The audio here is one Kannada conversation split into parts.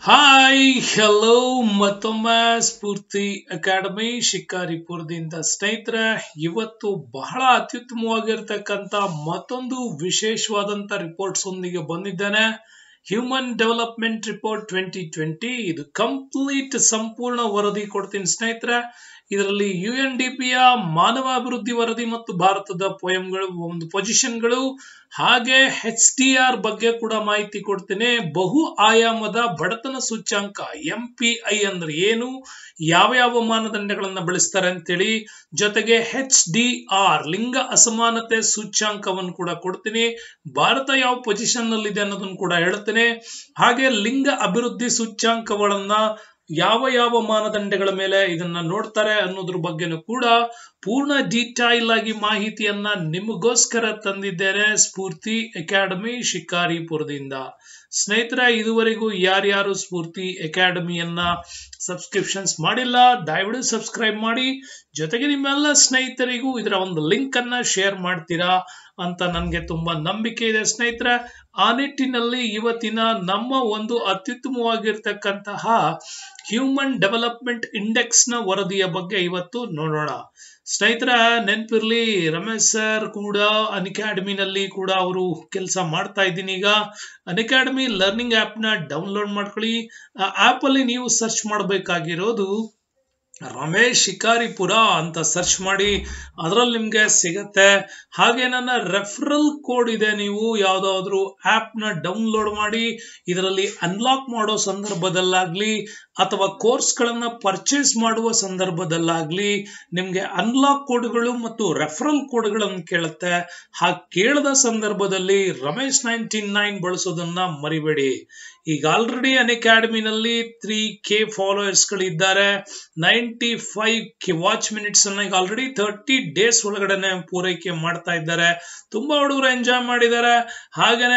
ಹಾಯ್ ಹಲೋ ಮತ್ತೊಮ್ಮೆ ಸ್ಫೂರ್ತಿ ಅಕಾಡೆಮಿ ಶಿಕಾರಿಪುರದಿಂದ ಸ್ನೇಹಿತರೆ ಇವತ್ತು ಬಹಳ ಅತ್ಯುತ್ತಮವಾಗಿರ್ತಕ್ಕಂಥ ಮತ್ತೊಂದು ವಿಶೇಷವಾದಂತ ರಿಪೋರ್ಟ್ಸ್ ಒಂದಿಗೆ ಬಂದಿದ್ದೇನೆ. ಹ್ಯೂಮನ್ ಡೆವಲಪ್ಮೆಂಟ್ ರಿಪೋರ್ಟ್ 2020 ಇದು ಕಂಪ್ಲೀಟ್ ಸಂಪೂರ್ಣ ವರದಿ ಕೊಡ್ತೀನಿ ಸ್ನೇಹಿತರೆ. ಇದರಲ್ಲಿ UNDPಯ ಮಾನವ ಅಭಿವೃದ್ಧಿ ವರದಿ ಮತ್ತು ಭಾರತದ ಪೊಯಂಗಳು ಒಂದು ಪೊಸಿಷನ್ಗಳು ಹಾಗೆ HDR ಬಗ್ಗೆ ಕೂಡ ಮಾಹಿತಿ ಕೊಡ್ತೇನೆ. ಬಹು ಆಯಾಮದ ಬಡತನ ಸೂಚ್ಯಾಂಕ MPI ಅಂದ್ರೆ ಏನು, ಯಾವ ಯಾವ ಮಾನದಂಡಗಳನ್ನ ಬಳಸ್ತಾರೆ ಅಂತೇಳಿ, ಜೊತೆಗೆ HDR ಲಿಂಗ ಅಸಮಾನತೆ ಸೂಚ್ಯಾಂಕವನ್ನು ಕೂಡ ಕೊಡ್ತೀನಿ. ಭಾರತ ಯಾವ ಪೊಸಿಷನ್ ನಲ್ಲಿ ಇದೆ ಅನ್ನೋದನ್ನು ಕೂಡ ಹೇಳ್ತೇನೆ. ಹಾಗೆ ಲಿಂಗ ಅಭಿವೃದ್ಧಿ ಸೂಚ್ಯಾಂಕಗಳನ್ನ ಯಾವ ಯಾವ ಮಾನದಂಡಗಳ ಮೇಲೆ ಇದನ್ನ ನೋಡ್ತಾರೆ ಅನ್ನೋದ್ರ ಬಗ್ಗೆನೂ ಕೂಡ ಪೂರ್ಣ ಡೀಟೈಲ್ ಆಗಿ ಮಾಹಿತಿಯನ್ನ ನಿಮಗೋಸ್ಕರ ತಂದಿದ್ದೇನೆ ಸ್ಫೂರ್ತಿ ಅಕಾಡೆಮಿ ಶಿಕಾರಿಪುರದಿಂದ. ಸ್ನೇಹಿತರೆ, ಇದುವರೆಗೂ ಯಾರ್ಯಾರು ಸ್ಫೂರ್ತಿ ಅಕಾಡೆಮಿಯನ್ನ ಸಬ್ಸ್ಕ್ರಿಪ್ಷನ್ಸ್ ಮಾಡಿಲ್ಲ ದಯವಿಟ್ಟು ಸಬ್ಸ್ಕ್ರೈಬ್ ಮಾಡಿ. ಜೊತೆಗೆ ನಿಮ್ಮೆಲ್ಲ ಸ್ನೇಹಿತರಿಗೂ ಇದರ ಒಂದು ಲಿಂಕ್ ಅನ್ನ ಶೇರ್ ಮಾಡ್ತೀರಾ ಅಂತ ನನಗೆ ತುಂಬಾ ನಂಬಿಕೆ ಇದೆ ಸ್ನೇಹಿತರೆ. ಆ ನಿಟ್ಟಿನಲ್ಲಿ ಇವತ್ತಿನ ನಮ್ಮ ಒಂದು ಅತ್ಯುತ್ತಮವಾಗಿರ್ತಕ್ಕಂತಹ ಹ್ಯೂಮನ್ ಡೆವಲಪ್ಮೆಂಟ್ ಇಂಡೆಕ್ಸ್ ನ ವರದಿಯ ಬಗ್ಗೆ ಇವತ್ತು ನೋಡೋಣ ಸ್ನೇಹಿತರೆ. ನೆನಪಿರ್ಲಿ, ರಮೇಶ್ ಸರ್ ಕೂಡ ಅನ್ಅಕಾಡೆಮಿನಲ್ಲಿ ಕೂಡ ಅವರು ಕೆಲಸ ಮಾಡ್ತಾ ಇದ್ದೀನಿ. ಈಗ ಅನ್ಅಕಾಡೆಮಿ ಲರ್ನಿಂಗ್ ಆಪ್ ನ ಡೌನ್ಲೋಡ್ ಮಾಡ್ಕೊಳ್ಳಿ. ಆ ಆಪ್ ಅಲ್ಲಿ ನೀವು ಸರ್ಚ್ ಮಾಡಬೇಕಾಗಿರೋದು ರಮೇಶ್ ಶಿಕಾರಿಪುರ ಅಂತ ಸರ್ಚ್ ಮಾಡಿ, ಅದರಲ್ಲಿ ನಿಮ್ಗೆ ಸಿಗತ್ತೆ. ಹಾಗೆ ನನ್ನ ರೆಫರಲ್ ಕೋಡ್ ಇದೆ, ನೀವು ಯಾವ್ದಾದ್ರು ಆಪ್ ನ ಡೌನ್ಲೋಡ್ ಮಾಡಿ ಇದರಲ್ಲಿ ಅನ್ಲಾಕ್ ಮಾಡೋ ಸಂದರ್ಭದಲ್ಲಾಗ್ಲಿ ಅಥವಾ ಕೋರ್ಸ್ ಗಳನ್ನ ಪರ್ಚೇಸ್ ಮಾಡುವ ಸಂದರ್ಭದಲ್ಲಾಗ್ಲಿ ನಿಮ್ಗೆ ಅನ್ಲಾಕ್ ಕೋಡ್ಗಳು ಮತ್ತು ರೆಫರಲ್ ಕೋಡ್ಗಳನ್ನು ಕೇಳುತ್ತೆ. ಹಾಗೆ ಕೇಳದ ಸಂದರ್ಭದಲ್ಲಿ ರಮೇಶ್ 99 ಬಳಸೋದನ್ನ ಮರಿಬೇಡಿ. ಈಗ ಆಲ್ರೆಡಿ ಅನ್ಅಕಾಡೆಮಿನಲ್ಲಿ 3K ಫಾಲೋವರ್ಸ್ ಗಳಿದ್ದಾರೆ. 95K ವಾಚ್ ಮಿನಿಟ್ಸ್ ಅನ್ನ ಈಗ ಆಲ್ರೆಡಿ 30 ಡೇಸ್ ಒಳಗಡೆ ಪೂರೈಕೆ ಮಾಡ್ತಾ ಇದ್ದಾರೆ. ತುಂಬಾ ಹುಡುಗರು ಎಂಜಾಯ್ ಮಾಡಿದ್ದಾರೆ. ಹಾಗೇನೆ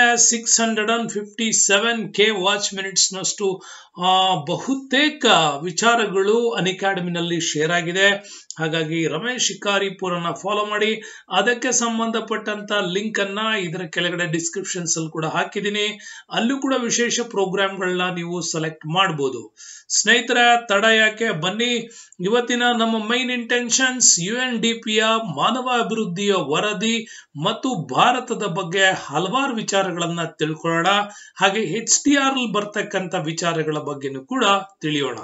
657K ವಾಚ್ ಮಿನಿಟ್ಸ್ ನಷ್ಟು ಬಹುತೇಕ ವಿಚಾರಗಳು ಅನ್ಅಕಾಡೆಮಿನಲ್ಲಿ ಶೇರ್ ಆಗಿದೆ. ಹಾಗಾಗಿ ರಮೇಶ್ ಶಿಕಾರಿಪುರನ ಫಾಲೋ ಮಾಡಿ. ಅದಕ್ಕೆ ಸಂಬಂಧಪಟ್ಟಂತ ಲಿಂಕ್ ಅನ್ನ ಇದರ ಕೆಳಗಡೆ ಡಿಸ್ಕ್ರಿಪ್ಷನ್ಸ್ ಅಲ್ಲಿ ಕೂಡ ಹಾಕಿದ್ದೀನಿ. ಅಲ್ಲೂ ಕೂಡ ವಿಶೇಷ ಪ್ರೋಗ್ರಾಮ್ಗಳನ್ನ ನೀವು ಸೆಲೆಕ್ಟ್ ಮಾಡಬಹುದು. ಸ್ನೇಹಿತರೆ, ತಡ ಯಾಕೆ, ಬನ್ನಿ ಇವತ್ತಿನ ನಮ್ಮ ಮೈನ್ ಇಂಟೆನ್ಷನ್ಸ್ UNDPಯ ಮಾನವ ಅಭಿವೃದ್ಧಿಯ ವರದಿ ಮತ್ತು ಭಾರತದ ಬಗ್ಗೆ ಹಲವಾರು ವಿಚಾರಗಳನ್ನ ತಿಳ್ಕೊಳ್ಳೋಣ. ಹಾಗೆ HDR ಅಲ್ಲಿ ಬರ್ತಕ್ಕಂಥ ವಿಚಾರಗಳ ಬಗ್ಗೆನೂ ಕೂಡ ತಿಳಿಯೋಣ.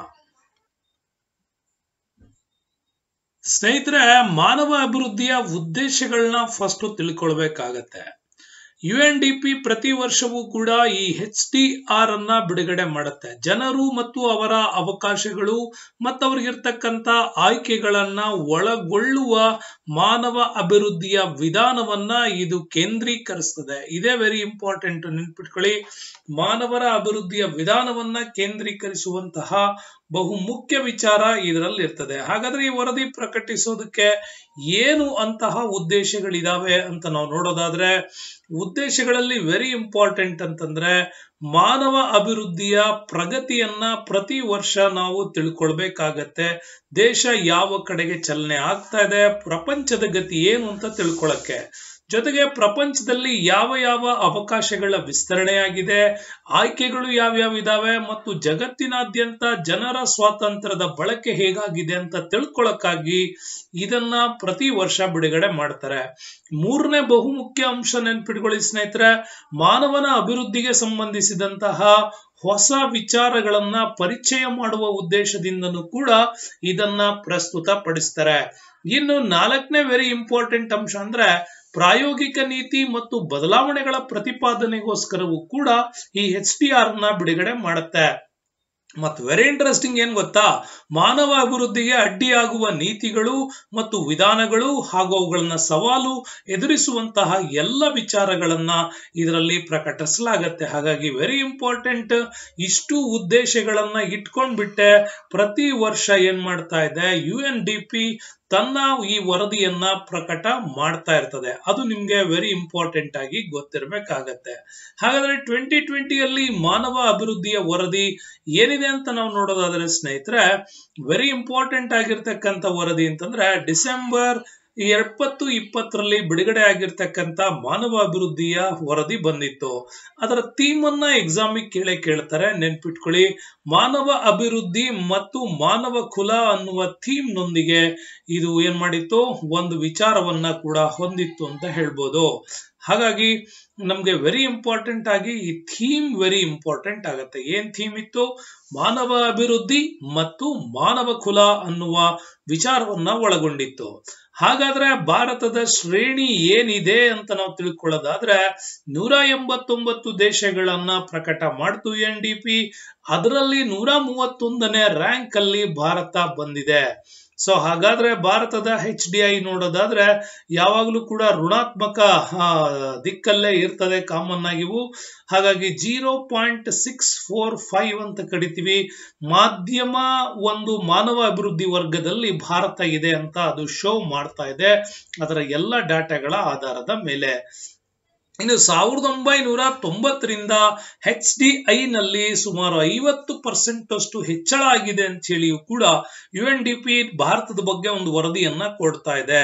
ಸ್ನೇಹಿತರೆ, ಮಾನವ ಅಭಿವೃದ್ಧಿಯ ಉದ್ದೇಶಗಳನ್ನ ಫಸ್ಟ್ ತಿಳ್ಕೊಳ್ಬೇಕಾಗತ್ತೆ. UNDP ಪ್ರತಿ ವರ್ಷವೂ ಕೂಡ ಈ HDR ಅನ್ನ ಬಿಡುಗಡೆ ಮಾಡುತ್ತೆ. ಜನರು ಮತ್ತು ಅವರ ಅವಕಾಶಗಳು ಮತ್ತು ಅವ್ರಿಗಿರ್ತಕ್ಕಂಥ ಆಯ್ಕೆಗಳನ್ನ ಒಳಗೊಳ್ಳುವ ಮಾನವ ಅಭಿವೃದ್ಧಿಯ ವಿಧಾನವನ್ನ ಇದು ಕೇಂದ್ರೀಕರಿಸ್ತದೆ. ಇದೇ ವೆರಿ ಇಂಪಾರ್ಟೆಂಟ್, ನೆನ್ಪಿಟ್ಕೊಳ್ಳಿ. ಮಾನವರ ಅಭಿವೃದ್ಧಿಯ ವಿಧಾನವನ್ನ ಕೇಂದ್ರೀಕರಿಸುವಂತಹ ಬಹು ಮುಖ್ಯ ವಿಚಾರ ಇದರಲ್ಲಿ ಇರ್ತದೆ. ಹಾಗಾದ್ರೆ ಈ ವರದಿ ಪ್ರಕಟಿಸೋದಕ್ಕೆ ಏನು ಅಂತಹ ಉದ್ದೇಶಗಳಿದಾವೆ ಅಂತ ನಾವು ನೋಡೋದಾದ್ರೆ, ಉದ್ದೇಶಗಳಲ್ಲಿ ವೆರಿ ಇಂಪಾರ್ಟೆಂಟ್ ಅಂತಂದ್ರೆ ಮಾನವ ಅಭಿವೃದ್ಧಿಯ ಪ್ರಗತಿಯನ್ನ ಪ್ರತಿ ವರ್ಷ ನಾವು ತಿಳ್ಕೊಳ್ಬೇಕಾಗತ್ತೆ. ದೇಶ ಯಾವ ಕಡೆಗೆ ಚಲನೆ ಆಗ್ತಾ ಇದೆ, ಪ್ರಪಂಚದ ಗತಿ ಏನು ಅಂತ ತಿಳ್ಕೊಳಕ್ಕೆ, ಜೊತೆಗೆ ಪ್ರಪಂಚದಲ್ಲಿ ಯಾವ ಯಾವ ಅವಕಾಶಗಳ ವಿಸ್ತರಣೆಯಾಗಿದೆ, ಆಯ್ಕೆಗಳು ಯಾವ್ಯಾವ ಇದಾವೆ ಮತ್ತು ಜಗತ್ತಿನಾದ್ಯಂತ ಜನರ ಸ್ವಾತಂತ್ರ್ಯದ ಬಳಕೆ ಹೇಗಾಗಿದೆ ಅಂತ ತಿಳ್ಕೊಳಕ್ಕಾಗಿ ಇದನ್ನ ಪ್ರತಿ ವರ್ಷ ಬಿಡುಗಡೆ ಮಾಡ್ತಾರೆ. ಮೂರನೇ ಬಹುಮುಖ್ಯ ಅಂಶ ನೆನ್ಪಿಟ್ಕೊಳ್ಳಿ ಸ್ನೇಹಿತರೆ, ಮಾನವನ ಅಭಿವೃದ್ಧಿಗೆ ಸಂಬಂಧಿಸಿದಂತಹ ಹೊಸ ವಿಚಾರಗಳನ್ನ ಪರಿಚಯ ಮಾಡುವ ಉದ್ದೇಶದಿಂದನೂ ಕೂಡ ಇದನ್ನ ಪ್ರಸ್ತುತ ಪಡಿಸ್ತಾರೆ. ಇನ್ನು ನಾಲ್ಕನೇ ವೆರಿ ಇಂಪಾರ್ಟೆಂಟ್ ಅಂಶ ಅಂದ್ರೆ ಪ್ರಾಯೋಗಿಕ ನೀತಿ ಮತ್ತು ಬದಲಾವಣೆಗಳ ಪ್ರತಿಪಾದನೆಗೋಸ್ಕರವೂ ಕೂಡ ಈ HDR ನ ಬಿಡುಗಡೆ ಮಾಡುತ್ತೆ. ಮತ್ತು ವೆರಿ ಇಂಟ್ರೆಸ್ಟಿಂಗ್ ಏನ್ ಗೊತ್ತಾ, ಮಾನವ ಅಭಿವೃದ್ಧಿಗೆ ಅಡ್ಡಿಯಾಗುವ ನೀತಿಗಳು ಮತ್ತು ವಿಧಾನಗಳು ಹಾಗೂ ಅವುಗಳನ್ನ ಸವಾಲು ಎದುರಿಸುವಂತಹ ಎಲ್ಲ ವಿಚಾರಗಳನ್ನ ಇದರಲ್ಲಿ ಪ್ರಕಟಿಸಲಾಗತ್ತೆ. ಹಾಗಾಗಿ ವೆರಿ ಇಂಪಾರ್ಟೆಂಟ್. ಇಷ್ಟು ಉದ್ದೇಶಗಳನ್ನ ಇಟ್ಕೊಂಡ್ಬಿಟ್ಟೆ ಪ್ರತಿ ವರ್ಷ ಏನ್ ಮಾಡ್ತಾ ಇದೆ UNDP ತನ್ನ ಈ ವರದಿಯನ್ನ ಪ್ರಕಟ ಮಾಡ್ತಾ ಇರ್ತದೆ. ಅದು ನಿಮ್ಗೆ ವೆರಿ ಇಂಪಾರ್ಟೆಂಟ್ ಆಗಿ ಗೊತ್ತಿರಬೇಕಾಗತ್ತೆ. ಹಾಗಾದ್ರೆ 2020ಯಲ್ಲಿ ಮಾನವ ಅಭಿವೃದ್ಧಿಯ ವರದಿ ಏನಿದೆ ಅಂತ ನಾವು ನೋಡೋದಾದ್ರೆ ಸ್ನೇಹಿತರೆ, ವೆರಿ ಇಂಪಾರ್ಟೆಂಟ್ ಆಗಿರ್ತಕ್ಕಂಥ ವರದಿ ಅಂತಂದ್ರೆ ಡಿಸೆಂಬರ್ 2020ರಲ್ಲಿ ಬಿಡುಗಡೆ ಆಗಿರ್ತಕ್ಕಂಥ ಮಾನವ ಅಭಿವೃದ್ಧಿಯ ವರದಿ ಬಂದಿತ್ತು. ಅದರ ಥೀಮ್ ಅನ್ನ ಎಕ್ಸಾಮಿಗೆ ಕೇಳ್ತಾರೆ, ನೆನ್ಪಿಟ್ಕೊಳ್ಳಿ. ಮಾನವ ಅಭಿವೃದ್ಧಿ ಮತ್ತು ಮಾನವ ಕುಲ ಅನ್ನುವ ಥೀಮ್ ನೊಂದಿಗೆ ಇದು ಏನ್ ಮಾಡಿತ್ತು, ಒಂದು ವಿಚಾರವನ್ನ ಕೂಡ ಹೊಂದಿತ್ತು ಅಂತ ಹೇಳ್ಬೋದು. ಹಾಗಾಗಿ ನಮ್ಗೆ ವೆರಿ ಇಂಪಾರ್ಟೆಂಟ್ ಆಗಿ ಈ ಥೀಮ್ ವೆರಿ ಇಂಪಾರ್ಟೆಂಟ್ ಆಗತ್ತೆ. ಏನ್ ಥೀಮ್ ಇತ್ತು? ಮಾನವ ಅಭಿವೃದ್ಧಿ ಮತ್ತು ಮಾನವ ಕುಲ ಅನ್ನುವ ವಿಚಾರವನ್ನ ಒಳಗೊಂಡಿತ್ತು. ಹಾಗಾದ್ರೆ ಭಾರತದ ಶ್ರೇಣಿ ಏನಿದೆ ಅಂತ ನಾವು ತಿಳ್ಕೊಳ್ಳೋದಾದ್ರೆ 189 ದೇಶಗಳನ್ನ ಪ್ರಕಟ ಮಾಡ್ತು UNDP. ಅದರಲ್ಲಿ 131ನೇ ರ್ಯಾಂಕ್ ಅಲ್ಲಿ ಭಾರತ ಬಂದಿದೆ. ಸೊ ಹಾಗಾದ್ರೆ ಭಾರತದ HDI ನೋಡೋದಾದ್ರೆ ಯಾವಾಗಲೂ ಕೂಡ ಋಣಾತ್ಮಕ ದಿಕ್ಕಲ್ಲೇ ಇರ್ತದೆ ಕಾಮನ್ ಆಗಿವು. ಹಾಗಾಗಿ 0.645 ಅಂತ ಕಡಿತೀವಿ. ಮಾಧ್ಯಮ ಒಂದು ಮಾನವ ಅಭಿವೃದ್ಧಿ ವರ್ಗದಲ್ಲಿ ಭಾರತ ಇದೆ ಅಂತ ಅದು ಶೋ ಮಾಡ್ತಾ ಇದೆ, ಅದರ ಎಲ್ಲ ಡಾಟಾಗಳ ಆಧಾರದ ಮೇಲೆ. ಇನ್ನು 1990ರಿಂದ HDI ನಲ್ಲಿ ಸುಮಾರು 50% ಅಷ್ಟು ಹೆಚ್ಚಳ ಆಗಿದೆ ಅಂತ ಹೇಳಿಯೂ ಕೂಡ UNDP ಭಾರತದ ಬಗ್ಗೆ ಒಂದು ವರದಿಯನ್ನ ಕೊಡ್ತಾ ಇದೆ.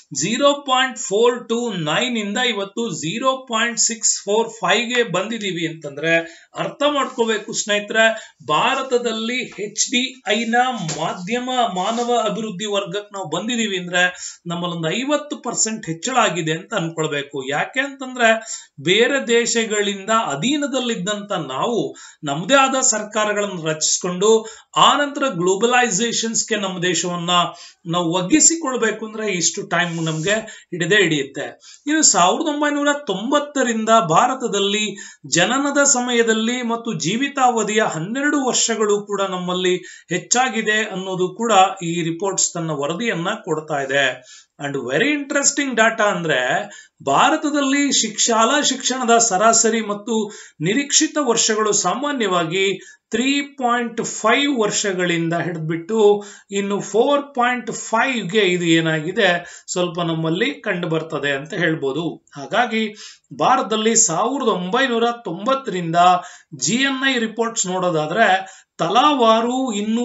0.429 ಇಂದ ಇವತ್ತು 0.645ಗೆ ಬಂದಿದೀವಿ ಅಂತಂದ್ರೆ ಅರ್ಥ ಮಾಡ್ಕೋಬೇಕು ಸ್ನೇಹಿತರೆ, ಭಾರತದಲ್ಲಿ HDI ನ ಮಾಧ್ಯಮ ಮಾನವ ಅಭಿವೃದ್ಧಿ ವರ್ಗಕ್ಕೆ ನಾವು ಬಂದಿದೀವಿ ಅಂದ್ರೆ ನಮ್ಮಲ್ಲೊಂದು 50% ಹೆಚ್ಚಳ ಆಗಿದೆ ಅಂತ ಅನ್ಕೊಳ್ಬೇಕು. ಯಾಕೆ ಅಂತಂದ್ರೆ ಬೇರೆ ದೇಶಗಳಿಂದ ಅಧೀನದಲ್ಲಿದ್ದಂತ ನಾವು ನಮ್ಮದೇ ಆದ ಸರ್ಕಾರಗಳನ್ನು ರಚಿಸಿಕೊಂಡು ಆ ನಂತರ ಗ್ಲೋಬಲೈಸೇಷನ್ಸ್ಗೆ ನಮ್ಮ ದೇಶವನ್ನ ನಾವು ಒಗ್ಗಿಸಿಕೊಳ್ಬೇಕು ಅಂದ್ರೆ ಇಷ್ಟು ಟೈಮ್ ನಮ್ಗೆ ಹಿಡಿಯುತ್ತೆ. ಇನ್ನು 1990ರಿಂದ ಭಾರತದಲ್ಲಿ ಜನನದ ಸಮಯದಲ್ಲಿ ಮತ್ತು ಜೀವಿತಾವಧಿಯ 12 ವರ್ಷಗಳು ಕೂಡ ನಮ್ಮಲ್ಲಿ ಹೆಚ್ಚಾಗಿದೆ ಅನ್ನೋದು ಕೂಡ ಈ ರಿಪೋರ್ಟ್ಸ್ ತನ್ನ ವರದಿಯನ್ನ ಕೊಡ್ತಾ ಇದೆ. ಅಂಡ್ ವೆರಿ ಇಂಟ್ರೆಸ್ಟಿಂಗ್ ಡಾಟಾ ಅಂದ್ರೆ ಭಾರತದಲ್ಲಿ ಶಾಲಾ ಶಿಕ್ಷಣದ ಸರಾಸರಿ ಮತ್ತು ನಿರೀಕ್ಷಿತ ವರ್ಷಗಳು ಸಾಮಾನ್ಯವಾಗಿ 3.5 ವರ್ಷಗಳಿಂದ ಹಿಡಿದ್ಬಿಟ್ಟು ಇನ್ನು 4.5ಗೆ ಇದು ಏನಾಗಿದೆ ಸ್ವಲ್ಪ ನಮ್ಮಲ್ಲಿ ಕಂಡು ಬರ್ತದೆ ಅಂತ ಹೇಳ್ಬೋದು. ಹಾಗಾಗಿ ಭಾರತದಲ್ಲಿ 1990ರಿಂದ GNI ರಿಪೋರ್ಟ್ಸ್ ನೋಡೋದಾದ್ರೆ ತಲಾವಾರು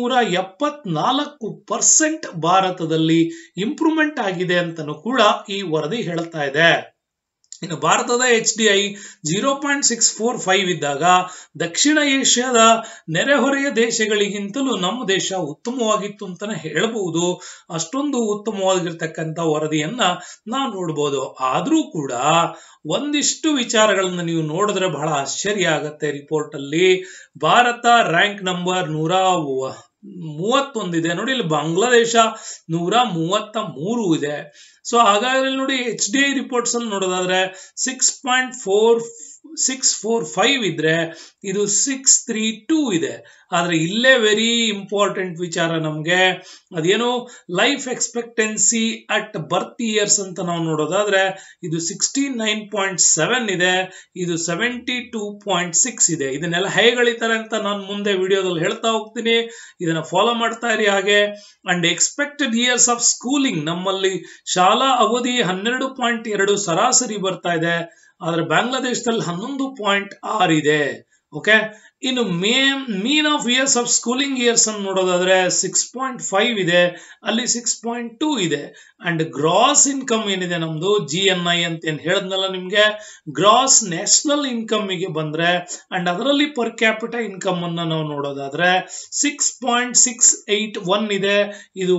274% ಭಾರತದಲ್ಲಿ ಇಂಪ್ರೂವ್ಮೆಂಟ್ ಆಗಿದೆ ಅಂತನೂ ಕೂಡ ಈ ವರದಿ ಹೇಳ್ತಾ ಇದೆ. ಇನ್ನು ಭಾರತದ HDI 0.645 ಇದ್ದಾಗ ದಕ್ಷಿಣ ಏಷ್ಯಾದ ನೆರೆಹೊರೆಯ ದೇಶಗಳಿಗಿಂತಲೂ ನಮ್ಮ ದೇಶ ಉತ್ತಮವಾಗಿತ್ತು ಅಂತಾನೆ ಹೇಳ್ಬಹುದು. ಅಷ್ಟೊಂದು ಉತ್ತಮವಾಗಿರ್ತಕ್ಕಂಥ ವರದಿಯನ್ನ ನಾವು ನೋಡ್ಬೋದು. ಆದ್ರೂ ಕೂಡ ಒಂದಿಷ್ಟು ವಿಚಾರಗಳನ್ನ ನೀವು ನೋಡಿದ್ರೆ ಬಹಳ ಆಶ್ಚರ್ಯ ಆಗತ್ತೆ. ರಿಪೋರ್ಟ್ ಅಲ್ಲಿ ಭಾರತ ರ್ಯಾಂಕ್ ನಂಬರ್ 131 ಇದೆ ನೋಡಿ. ಇಲ್ಲಿ ಬಾಂಗ್ಲಾದೇಶ 133 ಇದೆ. ಸೊ ಹಾಗಾದ್ರೆ ನೋಡಿ HDI ರಿಪೋರ್ಟ್ಸ್ ಅಲ್ಲಿ ನೋಡೋದಾದ್ರೆ 6.645 ಇದ್ರೆ ಇದು 632 ಇದೆ. ಆದ್ರೆ ಇಲ್ಲೇ ವೆರಿ ಇಂಪಾರ್ಟೆಂಟ್ ವಿಚಾರ ನಮ್ಗೆ ಅದೇನು life expectancy at birth years ಅಂತ ನಾವು ನೋಡೋದಾದ್ರೆ ಇದು 69.7 ಇದೆ, ಇದು 72.6 ಇದೆ. ಇದನ್ನೆಲ್ಲ ಹೇಗಳಿತಾರೆ ಅಂತ ನಾನು ಮುಂದೆ ವಿಡಿಯೋದಲ್ಲಿ ಹೇಳ್ತಾ ಹೋಗ್ತೀನಿ, ಇದನ್ನ ಫಾಲೋ ಮಾಡ್ತಾ ಇರಿ ಹಾಗೆ. And expected years of schooling ನಮ್ಮಲ್ಲಿ ಶಾಲಾ ಅವಧಿ 12.2 ಸರಾಸರಿ ಬರ್ತಾ ಇದೆ, ಆದ್ರೆ ಬಾಂಗ್ಲಾದೇಶದಲ್ಲಿ 11.6 ಇದೆ. ಓಕೆ, ಇನ್ನು mean of years of schooling years ಅನ್ನು ನೋಡೋದಾದ್ರೆ 6.5 ಇದೆ, ಅಲ್ಲಿ 6.2 ಇದೆ. ಅಂಡ್ ಗ್ರಾಸ್ ಇನ್ಕಮ್ ಏನಿದೆ ನಮ್ದು GNI ಅಂತ ಏನ್ ಹೇಳದ್ನಲ್ಲ ನಿಮ್ಗೆ, ಗ್ರಾಸ್ ನ್ಯಾಷನಲ್ ಇನ್ಕಮ್ ಗೆ ಬಂದ್ರೆ ಅಂಡ್ ಅದರಲ್ಲಿ ಪರ್ ಕ್ಯಾಪಿಟಲ್ ಇನ್ಕಮ್ ಅನ್ನ ನಾವು ನೋಡೋದಾದ್ರೆ 6.681 ಇದೆ, ಇದು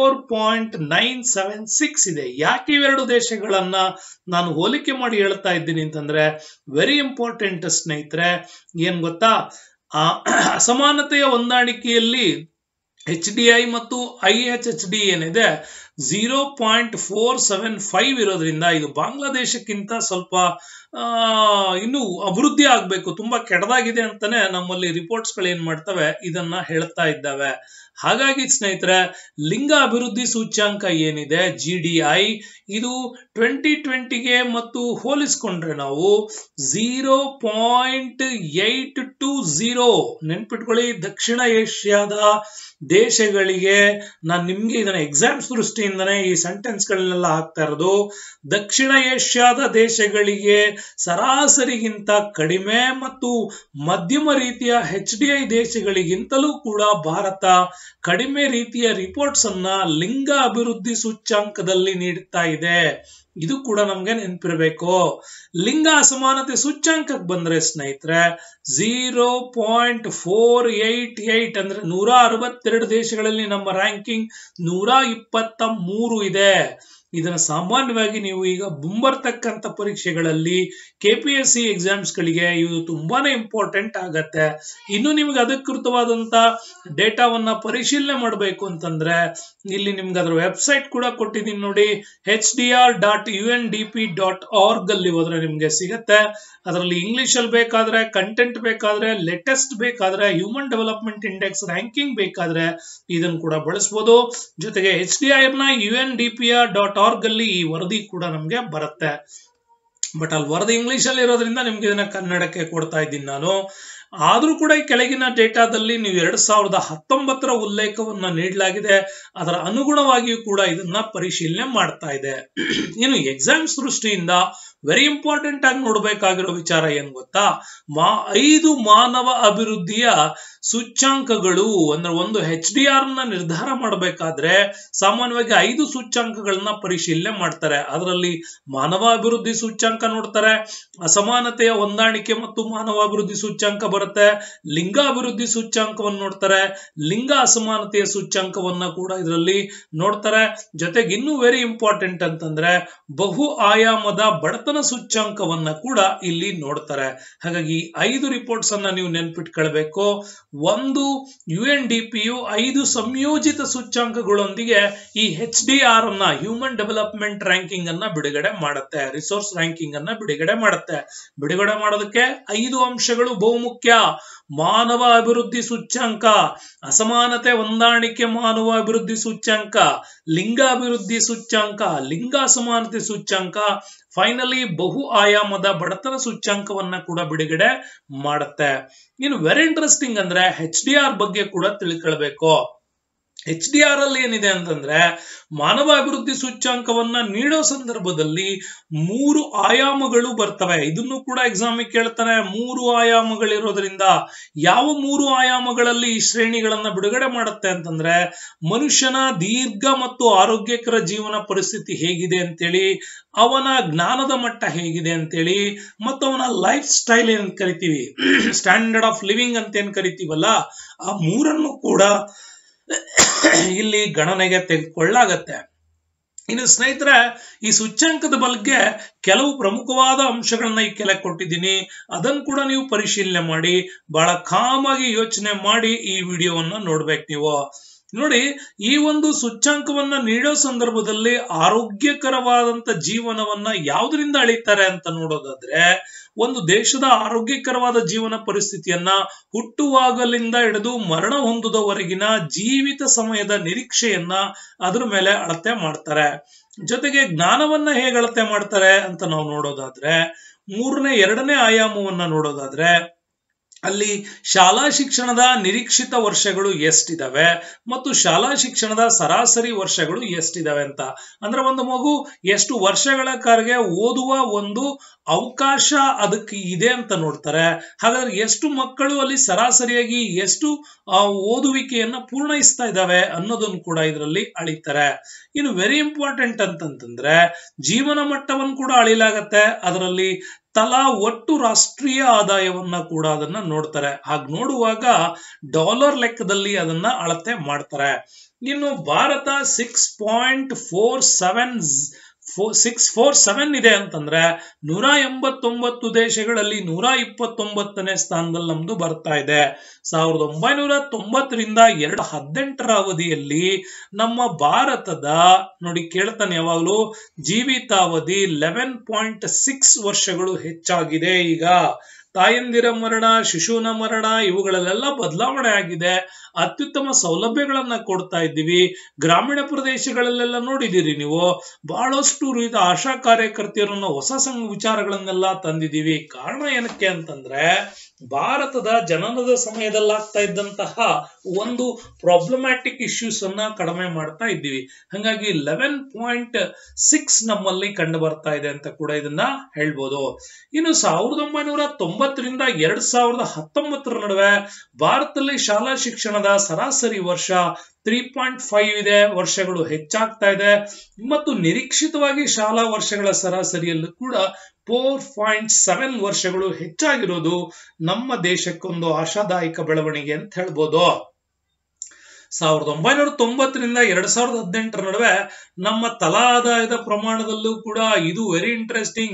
4.976 ಇದೆ. ಯಾಕೆ ಇವೆರಡು ದೇಶಗಳನ್ನ ನಾನು ಹೋಲಿಕೆ ಮಾಡಿ ಹೇಳ್ತಾ ಇದ್ದೀನಿ ಅಂತಂದ್ರೆ ವೆರಿ ಇಂಪಾರ್ಟೆಂಟ್ ಸ್ನೇಹಿತರೆ. ಏನ್ ಗೊತ್ತಾ, ಅಸಮಾನತೆಯ ಹೊಂದಾಣಿಕೆಯಲ್ಲಿ HDI ಮತ್ತು IHHD ಏನಿದೆ 0.475 ಇರೋದ್ರಿಂದ ಇದು ಬಾಂಗ್ಲಾದೇಶಕ್ಕಿಂತ ಸ್ವಲ್ಪ ಇನ್ನು ಅಭಿವೃದ್ಧಿ ಆಗ್ಬೇಕು, ತುಂಬಾ ಕೆಡದಾಗಿದೆ ಅಂತಾನೆ ನಮ್ಮಲ್ಲಿ ರಿಪೋರ್ಟ್ಸ್ ಗಳು ಏನ್ ಮಾಡ್ತವೆ ಇದನ್ನ ಹೇಳ್ತಾ ಇದ್ದಾವೆ. ಹಾಗಾಗಿ ಸ್ನೇಹಿತರೆ, ಲಿಂಗ ಅಭಿವೃದ್ಧಿ ಸೂಚ್ಯಾಂಕ ಏನಿದೆ GDI ಇದು 2020ಗೆ ಮತ್ತು ಹೋಲಿಸ್ಕೊಂಡ್ರೆ ನಾವು 0.820 ನೆನ್ಪಿಟ್ಕೊಳ್ಳಿ. ದಕ್ಷಿಣ ಏಷ್ಯಾದ ದೇಶಗಳಿಗೆ ನಾನು ನಿಮ್ಗೆ ಇದನ್ನ ಎಕ್ಸಾಮ್ಸ್ ದೃಷ್ಟಿಯಿಂದ ದೃಷ್ಟಿಯಿಂದನೇ ಈ ಸೆಂಟೆನ್ಸ್ ಗಳನ್ನೆಲ್ಲ ಹಾಕ್ತಾ ಇರೋದು. ದಕ್ಷಿಣ ಏಷ್ಯಾದ ದೇಶಗಳಿಗೆ ಸರಾಸರಿಗಿಂತ ಕಡಿಮೆ ಮತ್ತು ಮಧ್ಯಮ ರೀತಿಯ HDI ದೇಶಗಳಿಗಿಂತಲೂ ಕೂಡ ಭಾರತ ಕಡಿಮೆ ರೀತಿಯ ರಿಪೋರ್ಟ್ಸ್ ಅನ್ನ ಲಿಂಗ ಅಭಿವೃದ್ಧಿ ಸೂಚ್ಯಾಂಕದಲ್ಲಿ ನೀಡುತ್ತಾ ಇದೆ. ಇದು ಕೂಡ ನಮ್ಗೆ ನೆನಪಿರಬೇಕು. ಲಿಂಗ ಅಸಮಾನತೆ ಸೂಚ್ಯಾಂಕಕ್ಕೆ ಬಂದ್ರೆ ಸ್ನೇಹಿತರೆ 0.488 ಅಂದ್ರೆ 162 ದೇಶಗಳಲ್ಲಿ ನಮ್ಮ ರ್ಯಾಂಕಿಂಗ್ 123 ಇದೆ. ಇದನ್ನ ಸಾಮಾನ್ಯವಾಗಿ ನೀವು ಈಗ ಮುಂಬರ್ತಕ್ಕಂಥ ಪರೀಕ್ಷೆಗಳಲ್ಲಿ KPSC ಎಕ್ಸಾಮ್ಸ್ ಗಳಿಗೆ ಇದು ತುಂಬಾನೇ ಇಂಪಾರ್ಟೆಂಟ್ ಆಗತ್ತೆ. ಇನ್ನು ನಿಮ್ಗೆ ಅಧಿಕೃತವಾದಂತ ಡೇಟಾವನ್ನ ಪರಿಶೀಲನೆ ಮಾಡಬೇಕು ಅಂತಂದ್ರೆ ಇಲ್ಲಿ ನಿಮ್ಗೆ ಅದರ ವೆಬ್ಸೈಟ್ ಕೂಡ ಕೊಟ್ಟಿದ್ದೀನಿ ನೋಡಿ, hdr.undp.org ಅಲ್ಲಿ ಹೋದ್ರೆ ನಿಮ್ಗೆ ಸಿಗತ್ತೆ. ಅದರಲ್ಲಿ ಇಂಗ್ಲಿಷ್ ಅಲ್ಲಿ ಬೇಕಾದ್ರೆ, ಕಂಟೆಂಟ್ ಬೇಕಾದ್ರೆ, ಲೇಟೆಸ್ಟ್ ಬೇಕಾದ್ರೆ, ಹ್ಯೂಮನ್ ಡೆವಲಪ್ಮೆಂಟ್ ಇಂಡೆಕ್ಸ್ ರ್ಯಾಂಕಿಂಗ್ ಬೇಕಾದ್ರೆ ಇದನ್ನು ಕೂಡ ಬಳಸಬಹುದು. ಜೊತೆಗೆ HDI ನ UNDP.org ಅಲ್ಲಿ ಈ ವರದಿ ಕೂಡ ನಮ್ಗೆ ಬರುತ್ತೆ. ಬಟ್ ಅಲ್ಲಿ ವರದಿ ಇಂಗ್ಲಿಷ್ ಅಲ್ಲಿ ಇರೋದ್ರಿಂದ ನಿಮ್ಗೆ ಇದನ್ನ ಕನ್ನಡಕ್ಕೆ ಕೊಡ್ತಾ ಇದ್ದೀನಿ ನಾನು. ಆದ್ರೂ ಕೂಡ ಈ ಕೆಳಗಿನ ಡೇಟಾದಲ್ಲಿ ನೀವು 2019ರ ಉಲ್ಲೇಖವನ್ನ ನೀಡಲಾಗಿದೆ. ಅದರ ಅನುಗುಣವಾಗಿಯೂ ಕೂಡ ಇದನ್ನ ಪರಿಶೀಲನೆ ಮಾಡ್ತಾ ಇದೆ. ಇನ್ನು ಎಕ್ಸಾಮ್ಸ್ ದೃಷ್ಟಿಯಿಂದ ವೆರಿ ಇಂಪಾರ್ಟೆಂಟ್ ಆಗಿ ನೋಡ್ಬೇಕಾಗಿರೋ ವಿಚಾರ ಏನ್ ಗೊತ್ತಾ, 5 ಮಾನವ ಅಭಿವೃದ್ಧಿಯ ಸೂಚ್ಯಾಂಕಗಳು ಅಂದ್ರೆ ಒಂದು HDR ನ ನಿರ್ಧಾರ ಮಾಡಬೇಕಾದ್ರೆ ಸಾಮಾನ್ಯವಾಗಿ 5 ಸೂಚ್ಯಾಂಕಗಳನ್ನ ಪರಿಶೀಲನೆ ಮಾಡ್ತಾರೆ. ಅದರಲ್ಲಿ ಮಾನವ ಅಭಿವೃದ್ಧಿ ಸೂಚ್ಯಾಂಕ ನೋಡ್ತಾರೆ, ಅಸಮಾನತೆಯ ಹೊಂದಾಣಿಕೆ ಮತ್ತು ಮಾನವ ಅಭಿವೃದ್ಧಿ ಸೂಚ್ಯಾಂಕ ಬರುತ್ತೆ, ಲಿಂಗ ಅಭಿವೃದ್ಧಿ ಸೂಚ್ಯಾಂಕವನ್ನು ನೋಡ್ತಾರೆ, ಲಿಂಗ ಅಸಮಾನತೆಯ ಸೂಚ್ಯಾಂಕವನ್ನ ಕೂಡ ಇದರಲ್ಲಿ ನೋಡ್ತಾರೆ. ಜೊತೆಗೆ ಇನ್ನೂ ವೆರಿ ಇಂಪಾರ್ಟೆಂಟ್ ಅಂತಂದ್ರೆ ಬಹು ಆಯಾಮದ ಬಡತನ ಸೂಚ್ಯಾಂಕವನ್ನ ಕೂಡ ಇಲ್ಲಿ ನೋಡ್ತಾರೆ. ಹಾಗಾಗಿ 5 ರಿಪೋರ್ಟ್ಸ್ ಅನ್ನ ನೀವು ನೆನ್ಪಿಟ್ಕೊಳ್ಬೇಕು. ಒಂದು UNDPಯು 5 ಸಂಯೋಜಿತ ಸೂಚ್ಯಾಂಕಗಳೊಂದಿಗೆ ಈ HDR ಅನ್ನ ಹ್ಯೂಮನ್ ಡೆವಲಪ್ಮೆಂಟ್ ರ್ಯಾಂಕಿಂಗ್ ಅನ್ನ ಬಿಡುಗಡೆ ಮಾಡುತ್ತೆ, ರಿಸೋರ್ಸ್ ರ್ಯಾಂಕಿಂಗ್ ಅನ್ನ ಬಿಡುಗಡೆ ಮಾಡುತ್ತೆ. ಬಿಡುಗಡೆ ಮಾಡೋದಕ್ಕೆ 5 ಅಂಶಗಳು ಬಹುಮುಖ್ಯ. ಮಾನವ ಅಭಿವೃದ್ಧಿ ಸೂಚ್ಯಾಂಕ, ಅಸಮಾನತೆ ಹೊಂದಾಣಿಕೆ ಮಾನವ ಅಭಿವೃದ್ಧಿ ಸೂಚ್ಯಾಂಕ, ಲಿಂಗ ಅಭಿವೃದ್ಧಿ ಸೂಚ್ಯಾಂಕ, ಲಿಂಗ ಅಸಮಾನತೆ ಸೂಚ್ಯಾಂಕ, ಫೈನಲಿ ಬಹು ಆಯಾಮದ ಬಡತನ ಸೂಚ್ಯಾಂಕವನ್ನ ಕೂಡ ಬಿಡುಗಡೆ ಮಾಡುತ್ತೆ. ಇನ್ನು ವೆರಿ ಇಂಟ್ರೆಸ್ಟಿಂಗ್ ಅಂದ್ರೆ HDR ಬಗ್ಗೆ ಕೂಡ ತಿಳ್ಕೊಳ್ಬೇಕು. HDR ಅಲ್ಲಿ ಏನಿದೆ ಅಂತಂದ್ರೆ ಮಾನವ ಅಭಿವೃದ್ಧಿ ಸೂಚ್ಯಾಂಕವನ್ನ ನೀಡೋ ಸಂದರ್ಭದಲ್ಲಿ 3 ಆಯಾಮಗಳು ಬರ್ತವೆ. ಇದನ್ನು ಕೂಡ ಎಕ್ಸಾಮ್ ಕೇಳ್ತಾನೆ. 3 ಆಯಾಮಗಳಿರೋದ್ರಿಂದ ಯಾವ 3 ಆಯಾಮಗಳಲ್ಲಿ ಈ ಶ್ರೇಣಿಗಳನ್ನ ಬಿಡುಗಡೆ ಮಾಡುತ್ತೆ ಅಂತಂದ್ರೆ ಮನುಷ್ಯನ ದೀರ್ಘ ಮತ್ತು ಆರೋಗ್ಯಕರ ಜೀವನ ಪರಿಸ್ಥಿತಿ ಹೇಗಿದೆ ಅಂತೇಳಿ, ಅವನ ಜ್ಞಾನದ ಮಟ್ಟ ಹೇಗಿದೆ ಅಂತೇಳಿ, ಮತ್ತು ಅವನ ಲೈಫ್ ಸ್ಟೈಲ್ ಏನ್ ಕರಿತೀವಿ, ಸ್ಟ್ಯಾಂಡರ್ಡ್ ಆಫ್ ಲಿವಿಂಗ್ ಅಂತ ಏನ್ ಕರಿತೀವಲ್ಲ, ಆ 3 ಕೂಡ ಇಲ್ಲಿ ಗಣನೆಗೆ ತೆಗೆದುಕೊಳ್ಳಲಾಗತ್ತೆ. ಇನ್ನು ಸ್ನೇಹಿತರೆ, ಈ ಸೂಚ್ಯಾಂಕದ ಬಗ್ಗೆ ಕೆಲವು ಪ್ರಮುಖವಾದ ಅಂಶಗಳನ್ನ ಈ ಕೆಳಗೆ ಕೊಟ್ಟಿದ್ದೀನಿ. ಅದನ್ನು ಕೂಡ ನೀವು ಪರಿಶೀಲನೆ ಮಾಡಿ, ಬಹಳ ಕಾಮಾಗಿ ಯೋಚನೆ ಮಾಡಿ ಈ ವಿಡಿಯೋವನ್ನ ನೋಡ್ಬೇಕು ನೀವು. ನೋಡಿ, ಈ ಒಂದು ಸೂಚ್ಯಾಂಕವನ್ನ ನೀಡೋ ಸಂದರ್ಭದಲ್ಲಿ ಆರೋಗ್ಯಕರವಾದಂತ ಜೀವನವನ್ನ ಯಾವುದರಿಂದ ಅಳಿತಾರೆ ಅಂತ ನೋಡೋದಾದ್ರೆ, ಒಂದು ದೇಶದ ಆರೋಗ್ಯಕರವಾದ ಜೀವನ ಪರಿಸ್ಥಿತಿಯನ್ನ ಹುಟ್ಟುವಾಗಲಿಂದ ಹಿಡಿದು ಮರಣ ಹೊಂದುವವರೆಗಿನ ಜೀವಿತ ಸಮಯದ ನಿರೀಕ್ಷೆಯನ್ನ ಅದ್ರ ಮೇಲೆ ಅಳತೆ ಮಾಡ್ತಾರೆ. ಜೊತೆಗೆ ಜ್ಞಾನವನ್ನ ಹೇಗೆ ಅಳತೆ ಮಾಡ್ತಾರೆ ಅಂತ ನಾವು ನೋಡೋದಾದ್ರೆ, ಎರಡನೇ ಆಯಾಮವನ್ನ ನೋಡೋದಾದ್ರೆ ಅಲ್ಲಿ ಶಾಲಾ ಶಿಕ್ಷಣದ ನಿರೀಕ್ಷಿತ ವರ್ಷಗಳು ಎಷ್ಟಿದಾವೆ ಮತ್ತು ಶಾಲಾ ಶಿಕ್ಷಣದ ಸರಾಸರಿ ವರ್ಷಗಳು ಎಷ್ಟಿದಾವೆ ಅಂತ. ಅಂದ್ರೆ ಒಂದು ಮಗು ಎಷ್ಟು ವರ್ಷಗಳ ಕಾರಿಗೆ ಓದುವ ಒಂದು ಅವಕಾಶ ಅದಕ್ಕೆ ಇದೆ ಅಂತ ನೋಡ್ತಾರೆ. ಹಾಗಾದ್ರೆ ಎಷ್ಟು ಮಕ್ಕಳು ಅಲ್ಲಿ ಸರಾಸರಿಯಾಗಿ ಎಷ್ಟು ಓದುವಿಕೆಯನ್ನ ಪೂರ್ಣಯಿಸ್ತಾ ಇದ್ದಾವೆ ಅನ್ನೋದನ್ನು ಕೂಡ ಇದರಲ್ಲಿ ಅಳಿತಾರೆ. ಇನ್ನು ವೆರಿ ಇಂಪಾರ್ಟೆಂಟ್ ಅಂತಂತಂದ್ರೆ ಜೀವನ ಮಟ್ಟವನ್ನು ಕೂಡ ಅಳಿಲಾಗತ್ತೆ. ಅದರಲ್ಲಿ ತಲಾ ಒಟ್ಟು ರಾಷ್ಟ್ರೀಯ ಆದಾಯವನ್ನ ಕೂಡ ಅದನ್ನ ನೋಡ್ತಾರೆ. ಹಾಗೆ ನೋಡುವಾಗ ಡಾಲರ್ ಲೆಕ್ಕದಲ್ಲಿ ಅದನ್ನ ಅಳತೆ ಮಾಡ್ತಾರೆ. ಇನ್ನು ಭಾರತ 647 ಇದೆ ಅಂತಂದ್ರೆ 189 ದೇಶಗಳಲ್ಲಿ 129ನೇ ಸ್ಥಾನದಲ್ಲಿ ನಮ್ದು ಬರ್ತಾ ಇದೆ. 1990ರಿಂದ 2018ರ ಅವಧಿಯಲ್ಲಿ ನಮ್ಮ ಭಾರತದ ನೋಡಿ ಕೇಳ್ತಾನೆ ಯಾವಾಗಲೂ ಜೀವಿತಾವಧಿ 11.6 ವರ್ಷಗಳು ಹೆಚ್ಚಾಗಿದೆ. ಈಗ ತಾಯಂದಿರ ಮರಣ, ಶಿಶುವಿನ ಮರಣ ಇವುಗಳಲ್ಲೆಲ್ಲ ಬದಲಾವಣೆ ಆಗಿದೆ. ಅತ್ಯುತ್ತಮ ಸೌಲಭ್ಯಗಳನ್ನ ಕೊಡ್ತಾ ಇದ್ದೀವಿ. ಗ್ರಾಮೀಣ ಪ್ರದೇಶಗಳಲ್ಲೆಲ್ಲ ನೋಡಿದಿರಿ ನೀವು, ಬಹಳಷ್ಟು ರೀತಿಯ ಆಶಾ ಕಾರ್ಯಕರ್ತೆಯರನ್ನ ಹೊಸ ವಿಚಾರಗಳನ್ನೆಲ್ಲ ತಂದಿದ್ದೀವಿ. ಕಾರಣ ಏನಕ್ಕೆ ಅಂತಂದ್ರೆ ಭಾರತದ ಜನನದ ಸಮಯದಲ್ಲಾಗ್ತಾ ಇದ್ದಂತಹ ಒಂದು ಪ್ರಾಬ್ಲಮ್ಯಾಟಿಕ್ ಇಶ್ಯೂಸ್ ಅನ್ನ ಕಡಿಮೆ ಮಾಡ್ತಾ ಇದ್ದೀವಿ. ಹಾಗಾಗಿ 11.6 ನಮ್ಮಲ್ಲಿ ಕಂಡು ಬರ್ತಾ ಇದೆ ಅಂತ ಕೂಡ ಇದನ್ನ ಹೇಳ್ಬೋದು. ಇನ್ನು 1990ರಿಂದ 2019 ನಡುವೆ ಭಾರತದಲ್ಲಿ ಶಾಲಾ ಶಿಕ್ಷಣದ ಸರಾಸರಿ ವರ್ಷ 3.5 ಇದೆ, ವರ್ಷಗಳು ಹೆಚ್ಚಾಗ್ತಾ ಇದೆ. ಮತ್ತು ನಿರೀಕ್ಷಿತವಾಗಿ ಶಾಲಾ ವರ್ಷಗಳ ಸರಾಸರಿಯಲ್ಲೂ ಕೂಡ 4.7 ವರ್ಷಗಳು ಹೆಚ್ಚಾಗಿರೋದು ನಮ್ಮ ದೇಶಕ್ಕೊಂದು ಆಶಾದಾಯಕ ಬೆಳವಣಿಗೆ ಅಂತ ಹೇಳ್ಬೋದು. 1990ರಿಂದ 2018 ನಡುವೆ ನಮ್ಮ ತಲಾ ಆದಾಯದ ಪ್ರಮಾಣದಲ್ಲೂ ಕೂಡ ಇದು ವೆರಿ ಇಂಟ್ರೆಸ್ಟಿಂಗ್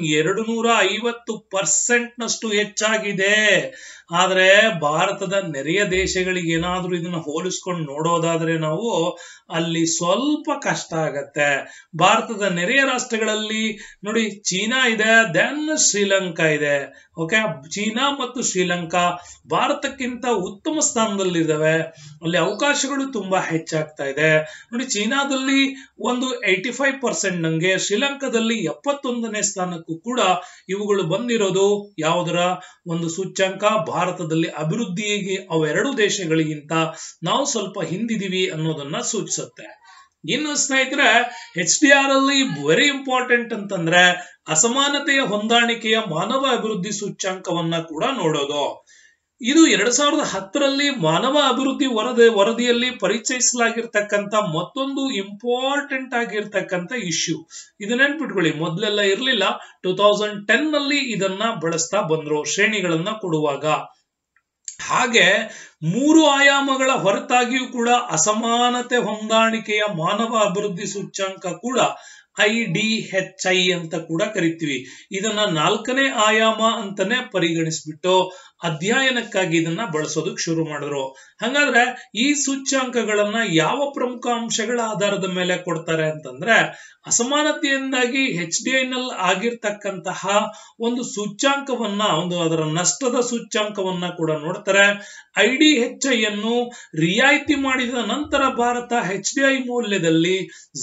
250% ನಷ್ಟು ಹೆಚ್ಚಾಗಿದೆ. ಆದ್ರೆ ಭಾರತದ ನೆರೆಯ ದೇಶಗಳಿಗೆ ಏನಾದ್ರೂ ಇದನ್ನ ಹೋಲಿಸ್ಕೊಂಡು ನೋಡೋದಾದ್ರೆ ನಾವು ಅಲ್ಲಿ ಸ್ವಲ್ಪ ಕಷ್ಟ ಆಗತ್ತೆ. ಭಾರತದ ನೆರೆಯ ರಾಷ್ಟ್ರಗಳಲ್ಲಿ ನೋಡಿ, ಚೀನಾ ಇದೆ, ದೆನ್ ಶ್ರೀಲಂಕಾ ಇದೆ. ಓಕೆ, ಚೀನಾ ಮತ್ತು ಶ್ರೀಲಂಕಾ ಭಾರತಕ್ಕಿಂತ ಉತ್ತಮ ಸ್ಥಾನದಲ್ಲಿದ್ದಾವೆ. ಅಲ್ಲಿ ಅವಕಾಶಗಳು ತುಂಬಾ ಹೆಚ್ಚಾಗ್ತಾ ಇದೆ. ನೋಡಿ, ಚೀನಾದಲ್ಲಿ ಒಂದು 85% ನಂಗೆ, ಶ್ರೀಲಂಕಾದಲ್ಲಿ 71ನೇ ಸ್ಥಾನಕ್ಕೂ ಕೂಡ ಇವುಗಳು ಬಂದಿರೋದು ಯಾವುದರ ಒಂದು ಸೂಚ್ಯಂಕ ಭಾರತದಲ್ಲಿ ಅಭಿವೃದ್ಧಿಗೆ ಅವೆರಡು ದೇಶಗಳಿಗಿಂತ ನಾವು ಸ್ವಲ್ಪ ಹಿಂದಿದೀವಿ ಅನ್ನೋದನ್ನ ಸೂಚಿಸುತ್ತೆ. ಇನ್ನು ಸ್ನೇಹಿತರೆ, HDR ಅಲ್ಲಿ ವೆರಿ ಇಂಪಾರ್ಟೆಂಟ್ ಅಂತಂದ್ರೆ ಅಸಮಾನತೆಯ ಹೊಂದಾಣಿಕೆಯ ಮಾನವ ಅಭಿವೃದ್ಧಿ ಸೂಚ್ಯಂಕವನ್ನ ಕೂಡ ನೋಡೋದು. ಇದು 2010ರಲ್ಲಿ ಮಾನವ ಅಭಿವೃದ್ಧಿ ವರದಿಯಲ್ಲಿ ಪರಿಚಯಿಸಲಾಗಿರ್ತಕ್ಕಂಥ ಮತ್ತೊಂದು ಇಂಪಾರ್ಟೆಂಟ್ ಆಗಿರ್ತಕ್ಕಂಥ ಇಶ್ಯೂ. ಇದು ನೆನ್ಪಿಟ್ಕೊಳ್ಳಿ, ಮೊದಲೆಲ್ಲ ಇರಲಿಲ್ಲ. 2010 ನಲ್ಲಿ ಇದನ್ನ ಬಳಸ್ತಾ ಬಂದ್ರು ಶ್ರೇಣಿಗಳನ್ನ ಕೊಡುವಾಗ. ಹಾಗೆ 3 ಆಯಾಮಗಳ ಹೊರತಾಗಿಯೂ ಕೂಡ ಅಸಮಾನತೆ ಹೊಂದಾಣಿಕೆಯ ಮಾನವ ಅಭಿವೃದ್ಧಿ ಸೂಚ್ಯಂಕ ಕೂಡ IDHI ಅಂತ ಕೂಡ ಕರಿತೀವಿ. ಇದನ್ನ 4ನೇ ಆಯಾಮ ಅಂತಾನೆ ಪರಿಗಣಿಸ್ಬಿಟ್ಟು ಅಧ್ಯಯನಕ್ಕಾಗಿ ಇದನ್ನ ಬಳಸೋದಕ್ಕೆ ಶುರು ಮಾಡಿದ್ರು. ಹಾಗಾದ್ರೆ ಈ ಸೂಚ್ಯಂಕಗಳನ್ನ ಯಾವ ಪ್ರಮುಖ ಅಂಶಗಳ ಆಧಾರದ ಮೇಲೆ ಕೊಡ್ತಾರೆ ಅಂತಂದ್ರೆ, ಅಸಮಾನತೆಯಿಂದಾಗಿ HDI ನಲ್ಲಿ ಆಗಿರ್ತಕ್ಕಂತಹ ಒಂದು ಸೂಚ್ಯಂಕವನ್ನ, ಅದರ ನಷ್ಟದ ಸೂಚ್ಯಂಕವನ್ನ ಕೂಡ ನೋಡ್ತಾರೆ. IDHI ಅನ್ನು ರಿಯಾಯಿತಿ ಮಾಡಿದ ನಂತರ ಭಾರತ HDI ಮೌಲ್ಯದಲ್ಲಿ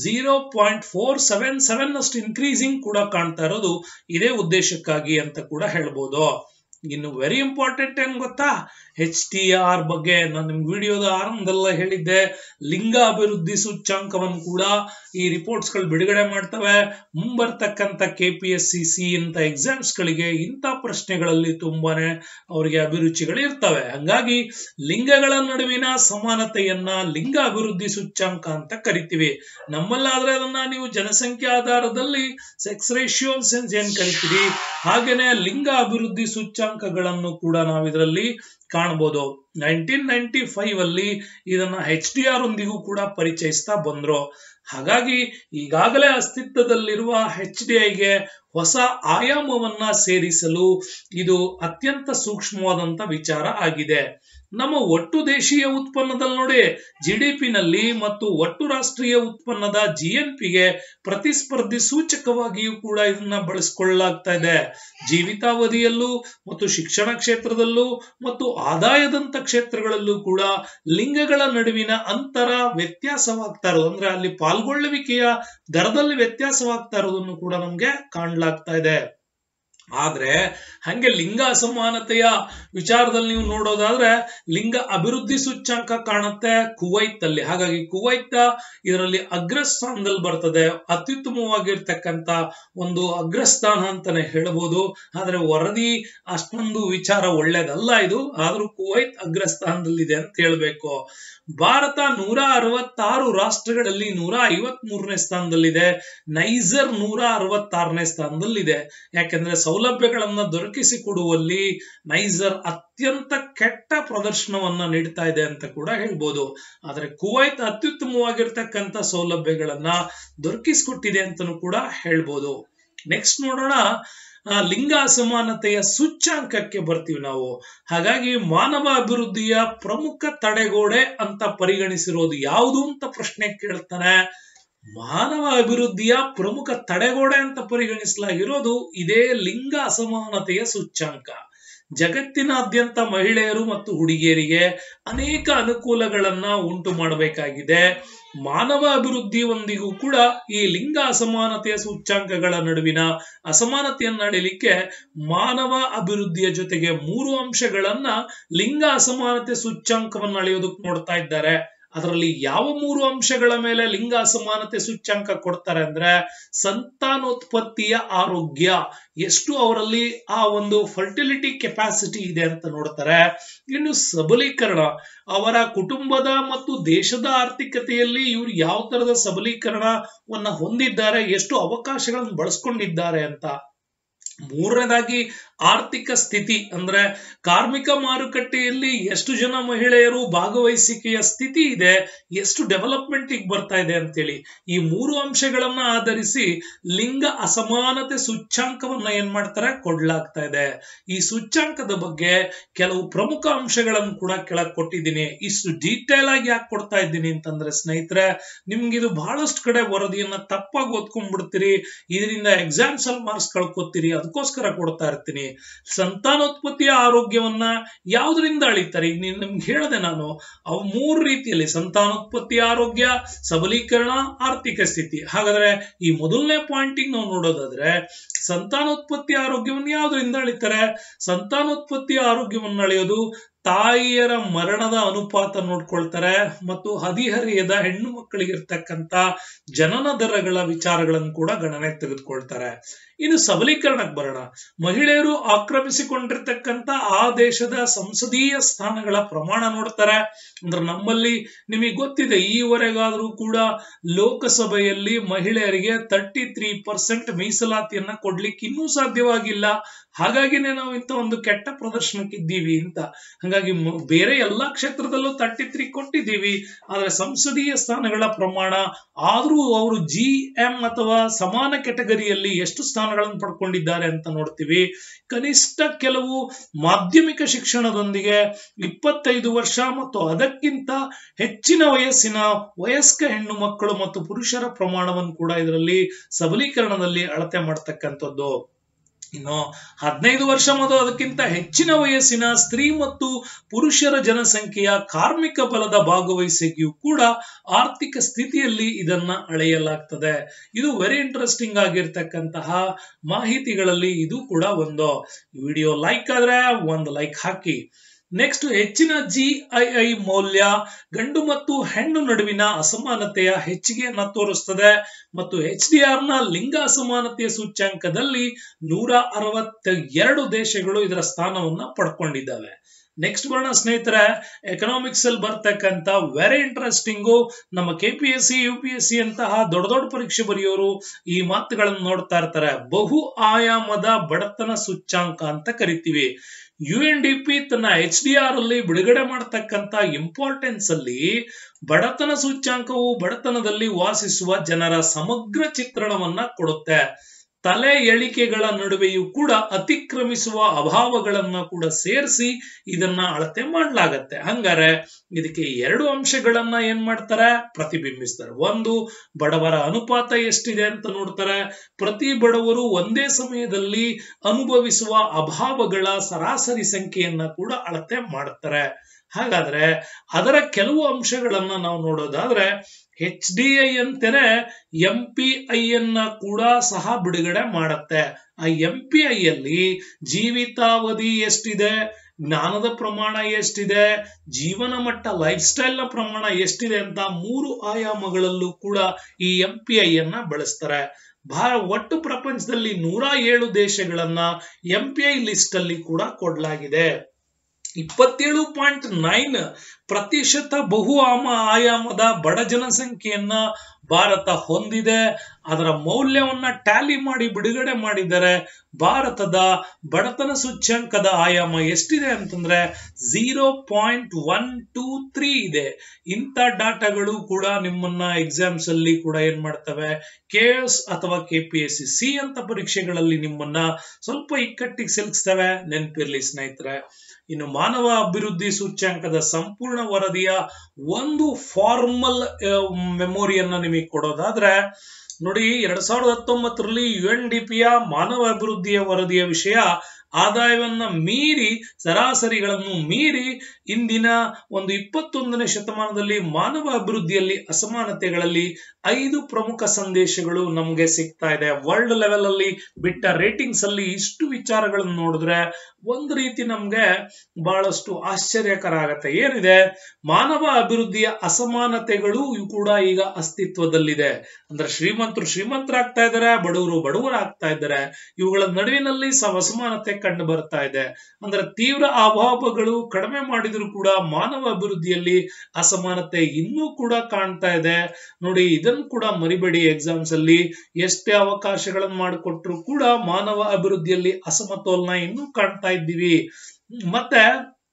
0.477 ಅಷ್ಟು ಇನ್ಕ್ರೀಸಿಂಗ್ ಕೂಡ ಕಾಣ್ತಾ ಇರೋದು ಇದೇ ಉದ್ದೇಶಕ್ಕಾಗಿ ಅಂತ ಕೂಡ ಹೇಳ್ಬೋದು. ಇನ್ನು ವೆರಿ ಇಂಪಾರ್ಟೆಂಟ್ ಏನ್ ಗೊತ್ತಾ, HTR ಬಗ್ಗೆ ನಾನು ನಿಮ್ ವಿಡಿಯೋದ ಆರಂಭದಲ್ಲ ಹೇಳಿದ್ದೆ. ಲಿಂಗ ಅಭಿವೃದ್ಧಿ ಸೂಚ್ಯಂಕವನ್ನು ಕೂಡ ಈ ರಿಪೋರ್ಟ್ಸ್ ಗಳು ಬಿಡುಗಡೆ ಮಾಡ್ತವೆ. ಮುಂಬರ್ತಕ್ಕಂಥ KPSCC ಇಂತ ಎಕ್ಸಾಮ್ಸ್ ಗಳಿಗೆ ಇಂಥ ಪ್ರಶ್ನೆಗಳಲ್ಲಿ ತುಂಬಾನೇ ಅವರಿಗೆ ಅಭಿರುಚಿಗಳು ಇರ್ತವೆ. ಹಂಗಾಗಿ ಲಿಂಗಗಳ ನಡುವಿನ ಸಮಾನತೆಯನ್ನ ಲಿಂಗ ಅಭಿವೃದ್ಧಿ ಸೂಚ್ಯಂಕ ಅಂತ ಕರಿತೀವಿ. ನಮ್ಮಲ್ಲಾದ್ರೆ ಅದನ್ನ ನೀವು ಜನಸಂಖ್ಯಾ ಆಧಾರದಲ್ಲಿ ಸೆಕ್ಸ್ ರೇಷಿಯೋ ಏನ್ ಕರಿತೀರಿ, ಹಾಗೇನೆ ಲಿಂಗ ಅಭಿವೃದ್ಧಿ ಸೂಚ್ಯಂಕಗಳನ್ನು ಕೂಡ ನಾವು ಇದರಲ್ಲಿ ಕಾಣಬಹುದು. 1995 ಅಲ್ಲಿ ಇದನ್ನ HDR ಒಂದಿಗೂ ಕೂಡ ಪರಿಚಯಿಸ್ತಾ ಬಂದ್ರು. ಹಾಗಾಗಿ ಈಗಾಗಲೇ ಅಸ್ತಿತ್ವದಲ್ಲಿರುವ HDIಗೆ ಹೊಸ ಆಯಾಮವನ್ನ ಸೇರಿಸಲು ಇದು ಅತ್ಯಂತ ಸೂಕ್ಷ್ಮವಾದಂತ ವಿಚಾರ ಆಗಿದೆ. ನಮ್ಮ ಒಟ್ಟು ದೇಶೀಯ ಉತ್ಪನ್ನದಲ್ಲಿ ನೋಡಿ, GDP ನಲ್ಲಿ ಮತ್ತು ಒಟ್ಟು ರಾಷ್ಟ್ರೀಯ ಉತ್ಪನ್ನದ GNPಗೆ ಪ್ರತಿಸ್ಪರ್ಧಿ ಸೂಚಕವಾಗಿಯೂ ಕೂಡ ಇದನ್ನ ಬಳಸಿಕೊಳ್ಳಲಾಗ್ತಾ ಇದೆ. ಜೀವಿತಾವಧಿಯಲ್ಲೂ ಮತ್ತು ಶಿಕ್ಷಣ ಕ್ಷೇತ್ರದಲ್ಲೂ ಮತ್ತು ಆದಾಯದಂತ ಕ್ಷೇತ್ರಗಳಲ್ಲೂ ಕೂಡ ಲಿಂಗಗಳ ನಡುವಿನ ಅಂತರ ವ್ಯತ್ಯಾಸವಾಗ್ತಾ ಇರೋದು, ಅಂದ್ರೆ ಅಲ್ಲಿ ಪಾಲ್ಗೊಳ್ಳುವಿಕೆಯ ದರದಲ್ಲಿ ವ್ಯತ್ಯಾಸವಾಗ್ತಾ ಇರೋದನ್ನು ಕೂಡ ನಮ್ಗೆ ಕಾಣಲಾಗ್ತಾ ಇದೆ. ಆದ್ರೆ ಹಂಗೆ ಲಿಂಗ ಅಸಮಾನತೆಯ ವಿಚಾರದಲ್ಲಿ ನೀವು ನೋಡೋದಾದ್ರೆ ಲಿಂಗ ಅಭಿವೃದ್ಧಿ ಸೂಚ್ಯಂಕ ಕಾಣುತ್ತೆ ಕುವೈತ್ ಅಲ್ಲಿ. ಹಾಗಾಗಿ ಕುವೈತ್ ಇದರಲ್ಲಿ ಅಗ್ರಸ್ಥಾನದಲ್ಲಿ ಬರ್ತದೆ. ಅತ್ಯುತ್ತಮವಾಗಿರ್ತಕ್ಕಂಥ ಒಂದು ಅಗ್ರಸ್ಥಾನ ಅಂತಾನೆ ಹೇಳ್ಬೋದು. ಆದ್ರೆ ವರದಿ ಅಷ್ಟೊಂದು ವಿಚಾರ ಒಳ್ಳೇದಲ್ಲ ಇದು, ಆದ್ರೂ ಕುವೈತ್ ಅಗ್ರಸ್ಥಾನದಲ್ಲಿದೆ ಅಂತ ಹೇಳ್ಬೇಕು. ಭಾರತ 166 ರಾಷ್ಟ್ರಗಳಲ್ಲಿ 153ನೇ ಸ್ಥಾನದಲ್ಲಿದೆ. ನೈಜರ್ 166ನೇ ಸ್ಥಾನದಲ್ಲಿದೆ. ಯಾಕೆಂದ್ರೆ ಸೌಲಭ್ಯಗಳನ್ನ ದೊರಕಿಸಿಕೊಡುವಲ್ಲಿ ನೈಜರ್ ಅತ್ಯಂತ ಕೆಟ್ಟ ಪ್ರದರ್ಶನವನ್ನ ನೀಡ್ತಾ ಇದೆ ಅಂತ ಕೂಡ ಹೇಳ್ಬೋದು. ಆದ್ರೆ ಕುವೈತ್ ಅತ್ಯುತ್ತಮವಾಗಿರ್ತಕ್ಕಂಥ ಸೌಲಭ್ಯಗಳನ್ನ ದೊರಕಿಸಿಕೊಟ್ಟಿದೆ ಅಂತಲೂ ಕೂಡ ಹೇಳ್ಬೋದು. ನೆಕ್ಸ್ಟ್ ನೋಡೋಣ, ಲಿಂಗ ಅಸಮಾನತೆಯ ಸೂಚ್ಯಂಕಕ್ಕೆ ಬರ್ತೀವಿ ನಾವು. ಹಾಗಾಗಿ ಮಾನವ ಅಭಿವೃದ್ಧಿಯ ಪ್ರಮುಖ ತಡೆಗೋಡೆ ಅಂತ ಪರಿಗಣಿಸಿರೋದು ಯಾವುದು ಅಂತ ಪ್ರಶ್ನೆ ಕೇಳ್ತಾನೆ. ಮಾನವ ಅಭಿವೃದ್ಧಿಯ ಪ್ರಮುಖ ತಡೆಗೋಡೆ ಅಂತ ಪರಿಗಣಿಸಲಾಗಿರೋದು ಇದೇ ಲಿಂಗ ಅಸಮಾನತೆಯ ಸೂಚ್ಯಂಕ. ಜಗತ್ತಿನಾದ್ಯಂತ ಮಹಿಳೆಯರು ಮತ್ತು ಹುಡುಗಿಯರಿಗೆ ಅನೇಕ ಅನುಕೂಲಗಳನ್ನ ಉಂಟು ಮಾಡಬೇಕಾಗಿದೆ. ಮಾನವ ಅಭಿವೃದ್ಧಿಯೊಂದಿಗೂ ಕೂಡ ಈ ಲಿಂಗ ಅಸಮಾನತೆಯ ಸೂಚ್ಯಾಂಕಗಳ ನಡುವಿನ ಅಸಮಾನತೆಯನ್ನ ಅಳಿಲಿಕ್ಕೆ ಮಾನವ ಅಭಿವೃದ್ಧಿಯ ಜೊತೆಗೆ 3 ಅಂಶಗಳನ್ನ ಲಿಂಗ ಅಸಮಾನತೆ ಸೂಚ್ಯಾಂಕವನ್ನು ಅಳೆಯೋದಕ್ಕೆ ನೋಡ್ತಾ ಇದ್ದಾರೆ. ಅದರಲ್ಲಿ ಯಾವ 3 ಅಂಶಗಳ ಮೇಲೆ ಲಿಂಗ ಅಸಮಾನತೆ ಸೂಚ್ಯಾಂಕ ಕೊಡ್ತಾರೆ ಅಂದ್ರೆ, ಸಂತಾನೋತ್ಪತ್ತಿಯ ಆರೋಗ್ಯ, ಎಷ್ಟು ಅವರಲ್ಲಿ ಆ ಒಂದು ಫರ್ಟಿಲಿಟಿ ಕೆಪಾಸಿಟಿ ಇದೆ ಅಂತ ನೋಡ್ತಾರೆ. ಇನ್ನು ಸಬಲೀಕರಣ, ಅವರ ಕುಟುಂಬದ ಮತ್ತು ದೇಶದ ಆರ್ಥಿಕತೆಯಲ್ಲಿ ಇವರು ಯಾವ ತರದ ಸಬಲೀಕರಣವನ್ನ ಹೊಂದಿದ್ದಾರೆ, ಎಷ್ಟು ಅವಕಾಶಗಳನ್ನು ಬಳಸ್ಕೊಂಡಿದ್ದಾರೆ ಅಂತ. ಮೂರನೇದಾಗಿ ಆರ್ಥಿಕ ಸ್ಥಿತಿ, ಅಂದ್ರೆ ಕಾರ್ಮಿಕ ಮಾರುಕಟ್ಟೆಯಲ್ಲಿ ಎಷ್ಟು ಜನ ಮಹಿಳೆಯರು ಭಾಗವಹಿಸಿಕೆಯ ಸ್ಥಿತಿ ಇದೆ, ಎಷ್ಟು ಡೆವಲಪ್ಮೆಂಟ್ ಬರ್ತಾ ಇದೆ ಅಂತೇಳಿ ಈ 3 ಅಂಶಗಳನ್ನ ಆಧರಿಸಿ ಲಿಂಗ ಅಸಮಾನತೆ ಸೂಚ್ಯಾಂಕವನ್ನ ಏನ್ ಮಾಡ್ತಾರೆ, ಕೊಡ್ಲಾಗ್ತಾ ಇದೆ. ಈ ಸೂಚ್ಯಾಂಕದ ಬಗ್ಗೆ ಕೆಲವು ಪ್ರಮುಖ ಅಂಶಗಳನ್ನು ಕೂಡ ಕೆಳಗೆ ಕೊಟ್ಟಿದ್ದೀನಿ. ಇಷ್ಟು ಡೀಟೇಲ್ ಆಗಿ ಯಾಕೆ ಕೊಡ್ತಾ ಇದ್ದೀನಿ ಅಂತಂದ್ರೆ ಸ್ನೇಹಿತರೆ, ನಿಮ್ಗೆ ಇದು ಬಹಳಷ್ಟು ಕಡೆ ವರದಿಯನ್ನ ತಪ್ಪಾಗಿ ಓದ್ಕೊಂಡ್ಬಿಡ್ತೀರಿ, ಇದರಿಂದ ಎಕ್ಸಾಮ್ಸ್ ಅಲ್ಲಿ ಮಾರ್ಕ್ಸ್ ಕಳ್ಕೊತೀರಿ, ಅದಕ್ಕೋಸ್ಕರ ಕೊಡ್ತಾ ಇರ್ತೀನಿ. ಸಂತಾನೋತ್ಪತ್ತಿಯ ಆರೋಗ್ಯವನ್ನ ಯಾವುದರಿಂದ ಅಳಿತಾರೆ, ಈಗ ನಿಮ್ಗೆ ಹೇಳಿದೆ ನಾನು, ಅವು 3 ರೀತಿಯಲ್ಲಿ: ಸಂತಾನೋತ್ಪತ್ತಿಯ ಆರೋಗ್ಯ, ಸಬಲೀಕರಣ, ಆರ್ಥಿಕ ಸ್ಥಿತಿ. ಹಾಗಾದ್ರೆ ಈ ಮೊದಲನೇ ಪಾಯಿಂಟಿಗೆ ನಾವು ನೋಡೋದಾದ್ರೆ, ಸಂತಾನೋತ್ಪತ್ತಿಯ ಆರೋಗ್ಯವನ್ನು ಯಾವುದರಿಂದ ಅಳಿತಾರೆ? ಸಂತಾನೋತ್ಪತ್ತಿಯ ಆರೋಗ್ಯವನ್ನು ಅಳೆಯೋದು ತಾಯಿಯರ ಮರಣದ ಅನುಪಾತ ನೋಡ್ಕೊಳ್ತಾರೆ ಮತ್ತು ಹದಿಹರೆಯದ ಹೆಣ್ಣು ಮಕ್ಕಳಿಗೆ ಇರ್ತಕ್ಕಂತ ಜನನ ದರಗಳ ವಿಚಾರಗಳನ್ನು ಕೂಡ ಗಣನೆಗೆ ತೆಗೆದುಕೊಳ್ತಾರೆ. ಇನ್ನು ಸಬಲೀಕರಣಕ್ಕೆ ಬರೋಣ. ಮಹಿಳೆಯರು ಆಕ್ರಮಿಸಿಕೊಂಡಿರ್ತಕ್ಕಂತ ಆ ದೇಶದ ಸಂಸದೀಯ ಸ್ಥಾನಗಳ ಪ್ರಮಾಣ ನೋಡ್ತಾರೆ. ಅಂದ್ರೆ ನಮ್ಮಲ್ಲಿ ನಿಮಗೆ ಗೊತ್ತಿದೆ, ಈವರೆಗಾದ್ರೂ ಕೂಡ ಲೋಕಸಭೆಯಲ್ಲಿ ಮಹಿಳೆಯರಿಗೆ 33% ಮೀಸಲಾತಿಯನ್ನ ಕೊಡ್ಲಿಕ್ಕೆ ಇನ್ನೂ ಸಾಧ್ಯವಾಗಿಲ್ಲ. ಹಾಗಾಗಿನೇ ನಾವು ಇಂಥ ಒಂದು ಕೆಟ್ಟ ಪ್ರದರ್ಶನಕ್ಕಿದ್ದೀವಿ ಅಂತ. ಹಾಗಾಗಿ ಬೇರೆ ಎಲ್ಲಾ ಕ್ಷೇತ್ರದಲ್ಲೂ 33 ಕೊಟ್ಟಿದ್ದೀವಿ, ಆದ್ರೆ ಸಂಸದೀಯ ಸ್ಥಾನಗಳ ಪ್ರಮಾಣ ಆದ್ರೂ ಅವರು GM ಅಥವಾ ಸಮಾನ ಕೆಟಗರಿಯಲ್ಲಿ ಎಷ್ಟು ಸ್ಥಾನಗಳನ್ನು ಪಡ್ಕೊಂಡಿದ್ದಾರೆ ಅಂತ ನೋಡ್ತೀವಿ. ಕನಿಷ್ಠ ಕೆಲವು ಮಾಧ್ಯಮಿಕ ಶಿಕ್ಷಣದೊಂದಿಗೆ 25 ವರ್ಷ ಮತ್ತು ಅದಕ್ಕಿಂತ ಹೆಚ್ಚಿನ ವಯಸ್ಸಿನ ವಯಸ್ಕ ಹೆಣ್ಣು ಮಕ್ಕಳು ಮತ್ತು ಪುರುಷರ ಪ್ರಮಾಣವನ್ನು ಕೂಡ ಇದರಲ್ಲಿ ಸಬಲೀಕರಣದಲ್ಲಿ ಅಳತೆ ಮಾಡ್ತಕ್ಕಂಥದ್ದು. ಇನ್ನು 15 ವರ್ಷ ಮತ್ತು ಅದಕ್ಕಿಂತ ಹೆಚ್ಚಿನ ವಯಸ್ಸಿನ ಸ್ತ್ರೀ ಮತ್ತು ಪುರುಷರ ಜನಸಂಖ್ಯೆಯ ಕಾರ್ಮಿಕ ಬಲದ ಭಾಗವಹಿಸಿಕೆಯೂ ಕೂಡ ಆರ್ಥಿಕ ಸ್ಥಿತಿಯಲ್ಲಿ ಇದನ್ನ ಅಳೆಯಲಾಗ್ತದೆ. ಇದು ವೆರಿ ಇಂಟ್ರೆಸ್ಟಿಂಗ್ ಆಗಿರ್ತಕ್ಕಂತಹ ಮಾಹಿತಿಗಳಲ್ಲಿ ಇದು ಕೂಡ ಒಂದು. ವಿಡಿಯೋ ಲೈಕ್ ಆದ್ರೆ ಒಂದು ಲೈಕ್ ಹಾಕಿ. ನೆಕ್ಸ್ಟ್, ಹೆಚ್ಚಿನ GII ಮೌಲ್ಯ ಗಂಡು ಮತ್ತು ಹೆಣ್ಣು ನಡುವಿನ ಅಸಮಾನತೆಯ ಹೆಚ್ಚಿಗೆಯನ್ನ ತೋರಿಸ್ತದೆ ಮತ್ತು HDR ನ ಲಿಂಗ ಅಸಮಾನತೆಯ ಸೂಚ್ಯಾಂಕದಲ್ಲಿ 162 ದೇಶಗಳು ಇದರ ಸ್ಥಾನವನ್ನ ಪಡ್ಕೊಂಡಿದ್ದಾವೆ. ನೆಕ್ಸ್ಟ್ ಬರೋಣ ಸ್ನೇಹಿತರೆ, ಎಕನಾಮಿಕ್ಸ್ ಅಲ್ಲಿ ಬರ್ತಕ್ಕಂತ ವೆರಿ ಇಂಟ್ರೆಸ್ಟಿಂಗು. ನಮ್ಮ KPSC UPSC ಅಂತಹ ದೊಡ್ಡ ದೊಡ್ಡ ಪರೀಕ್ಷೆ ಬರೆಯೋರು ಈ ಮಾತುಗಳನ್ನು ನೋಡ್ತಾ ಇರ್ತಾರೆ. ಬಹು ಆಯಾಮದ ಬಡತನ ಸೂಚ್ಯಾಂಕ ಅಂತ ಕರಿತೀವಿ. UNDP ತನ್ನ HDR ಅಲ್ಲಿ ಬಿಡುಗಡೆ ಮಾಡತಕ್ಕಂತ ಇಂಪಾರ್ಟೆನ್ಸ್ ಅಲ್ಲಿ ಬಡತನ ಸೂಚ್ಯಾಂಕವು ಬಡತನದಲ್ಲಿ ವಾಸಿಸುವ ಜನರ ಸಮಗ್ರ ಚಿತ್ರಣವನ್ನ ಕೊಡುತ್ತೆ. ತಲೆ ಎಳಿಕೆಗಳ ನಡುವೆಯೂ ಕೂಡ ಅತಿಕ್ರಮಿಸುವ ಅಭಾವಗಳನ್ನ ಕೂಡ ಸೇರಿಸಿ ಇದನ್ನ ಅಳತೆ ಮಾಡಲಾಗತ್ತೆ. ಹಂಗಾರೆ ಇದಕ್ಕೆ 2 ಅಂಶಗಳನ್ನ ಏನ್ ಮಾಡ್ತಾರೆ, ಪ್ರತಿಬಿಂಬಿಸ್ತಾರೆ. ಒಂದು, ಬಡವರ ಅನುಪಾತ ಎಷ್ಟಿದೆ ಅಂತ ನೋಡ್ತಾರೆ. ಪ್ರತಿ ಬಡವರು ಒಂದೇ ಸಮಯದಲ್ಲಿ ಅನುಭವಿಸುವ ಅಭಾವಗಳ ಸರಾಸರಿ ಸಂಖ್ಯೆಯನ್ನ ಕೂಡ ಅಳತೆ ಮಾಡ್ತಾರೆ. ಹಾಗಾದ್ರೆ ಅದರ ಕೆಲವು ಅಂಶಗಳನ್ನ ನಾವು ನೋಡೋದಾದ್ರೆ, HDI ಅಂತೆನೆ MPI ಅನ್ನ ಕೂಡ ಸಹ ಬಿಡುಗಡೆ ಮಾಡುತ್ತೆ. ಆ MPI ಅಲ್ಲಿ ಜೀವಿತಾವಧಿ ಎಷ್ಟಿದೆ, ಜ್ಞಾನದ ಪ್ರಮಾಣ ಎಷ್ಟಿದೆ, ಜೀವನ ಮಟ್ಟ ಲೈಫ್ ಸ್ಟೈಲ್ ನ ಪ್ರಮಾಣ ಎಷ್ಟಿದೆ ಅಂತ 3 ಆಯಾಮಗಳಲ್ಲೂ ಕೂಡ ಈ MPI ಅನ್ನ ಬಳಸ್ತಾರೆ. ಒಟ್ಟು ಪ್ರಪಂಚದಲ್ಲಿ 107 ದೇಶಗಳನ್ನ MPI ಲಿಸ್ಟ್ ಅಲ್ಲಿ ಕೂಡ ಕೊಡಲಾಗಿದೆ. 27.9% ಬಹು ಆಯಾಮದ ಬಡ ಜನಸಂಖ್ಯೆಯನ್ನ ಭಾರತ ಹೊಂದಿದೆ. ಅದರ ಮೌಲ್ಯವನ್ನ ಟ್ಯಾಲಿ ಮಾಡಿ ಬಿಡುಗಡೆ ಮಾಡಿದರೆ ಭಾರತದ ಬಡತನ ಸೂಚ್ಯಂಕದ ಆಯಾಮ ಎಷ್ಟಿದೆ ಅಂತಂದ್ರೆ 0.123 ಇದೆ. ಇಂಥ ಡಾಟಾಗಳು ಕೂಡ ನಿಮ್ಮನ್ನ ಎಕ್ಸಾಮ್ಸ್ ಅಲ್ಲಿ ಕೂಡ ಏನ್ ಮಾಡ್ತವೆ, KS ಅಥವಾ KPSC ಅಂತ ಪರೀಕ್ಷೆಗಳಲ್ಲಿ ನಿಮ್ಮನ್ನ ಸ್ವಲ್ಪ ಇಕ್ಕಟ್ಟಿಗೆ ಸಿಲುಕಿಸ್ತವೆ. ನೆನಪಿರ್ಲಿ ಸ್ನೇಹಿತರೆ. ಇನ್ನು ಮಾನವ ಅಭಿವೃದ್ಧಿ ಸೂಚ್ಯಾಂಕದ ಸಂಪೂರ್ಣ ವರದಿಯ ಒಂದು ಫಾರ್ಮಲ್ ಮೆಮೊರಿಯನ್ನ ನಿಮಗೆ ಕೊಡೋದಾದ್ರೆ ನೋಡಿ, 2019ರಲ್ಲಿ UNDPಯ ಮಾನವ ಅಭಿವೃದ್ಧಿಯ ವರದಿಯ ವಿಷಯ ಆದಾಯವನ್ನ ಮೀರಿ ಸರಾಸರಿಗಳನ್ನು ಮೀರಿ ಇಂದಿನ ಒಂದು 21ನೇ ಶತಮಾನದಲ್ಲಿ ಮಾನವ ಅಭಿವೃದ್ಧಿಯಲ್ಲಿ ಅಸಮಾನತೆಗಳಲ್ಲಿ 5 ಪ್ರಮುಖ ಸಂದೇಶಗಳು ನಮಗೆ ಸಿಗ್ತಾ ಇದೆ. ವರ್ಲ್ಡ್ ಲೆವೆಲ್ ಅಲ್ಲಿ ಬಿಟ್ಟ ರೇಟಿಂಗ್ಸ್ ಅಲ್ಲಿ ಇಷ್ಟು ವಿಚಾರಗಳನ್ನು ನೋಡಿದ್ರೆ ಒಂದು ರೀತಿ ನಮ್ಗೆ ಬಹಳಷ್ಟು ಆಶ್ಚರ್ಯಕರ ಆಗತ್ತೆ. ಏನಿದೆ, ಮಾನವ ಅಭಿವೃದ್ಧಿಯ ಅಸಮಾನತೆಗಳು ಕೂಡ ಈಗ ಅಸ್ತಿತ್ವದಲ್ಲಿದೆ. ಅಂದ್ರೆ ಶ್ರೀಮಂತರು ಶ್ರೀಮಂತರಾಗ್ತಾ ಇದ್ದಾರೆ, ಬಡವರು ಬಡವರಾಗ್ತಾ ಇದ್ದಾರೆ. ಇವುಗಳ ನಡುವಿನಲ್ಲಿ ಅಸಮಾನತೆ ಕಂಡು ಬರ್ತಾ ಇದೆ. ಅಂದ್ರೆ ತೀವ್ರ ಅಭಾವಗಳು ಕಡಿಮೆ ಮಾಡಿದ್ರು ಕೂಡ ಮಾನವ ಅಭಿವೃದ್ಧಿಯಲ್ಲಿ ಅಸಮಾನತೆ ಇನ್ನೂ ಕೂಡ ಕಾಣ್ತಾ ಇದೆ. ನೋಡಿ, ಇದನ್ನು ಕೂಡ ಮರಿಬೇಡಿ. ಎಕ್ಸಾಮ್ಸ್ ಅಲ್ಲಿ ಎಷ್ಟೇ ಅವಕಾಶಗಳನ್ನು ಮಾಡಿಕೊಟ್ರು ಕೂಡ ಮಾನವ ಅಭಿವೃದ್ಧಿಯಲ್ಲಿ ಅಸಮತೋಲನ ಇನ್ನೂ ಕಾಣ್ತಾ ಇದ್ದೀವಿ. ಮತ್ತೆ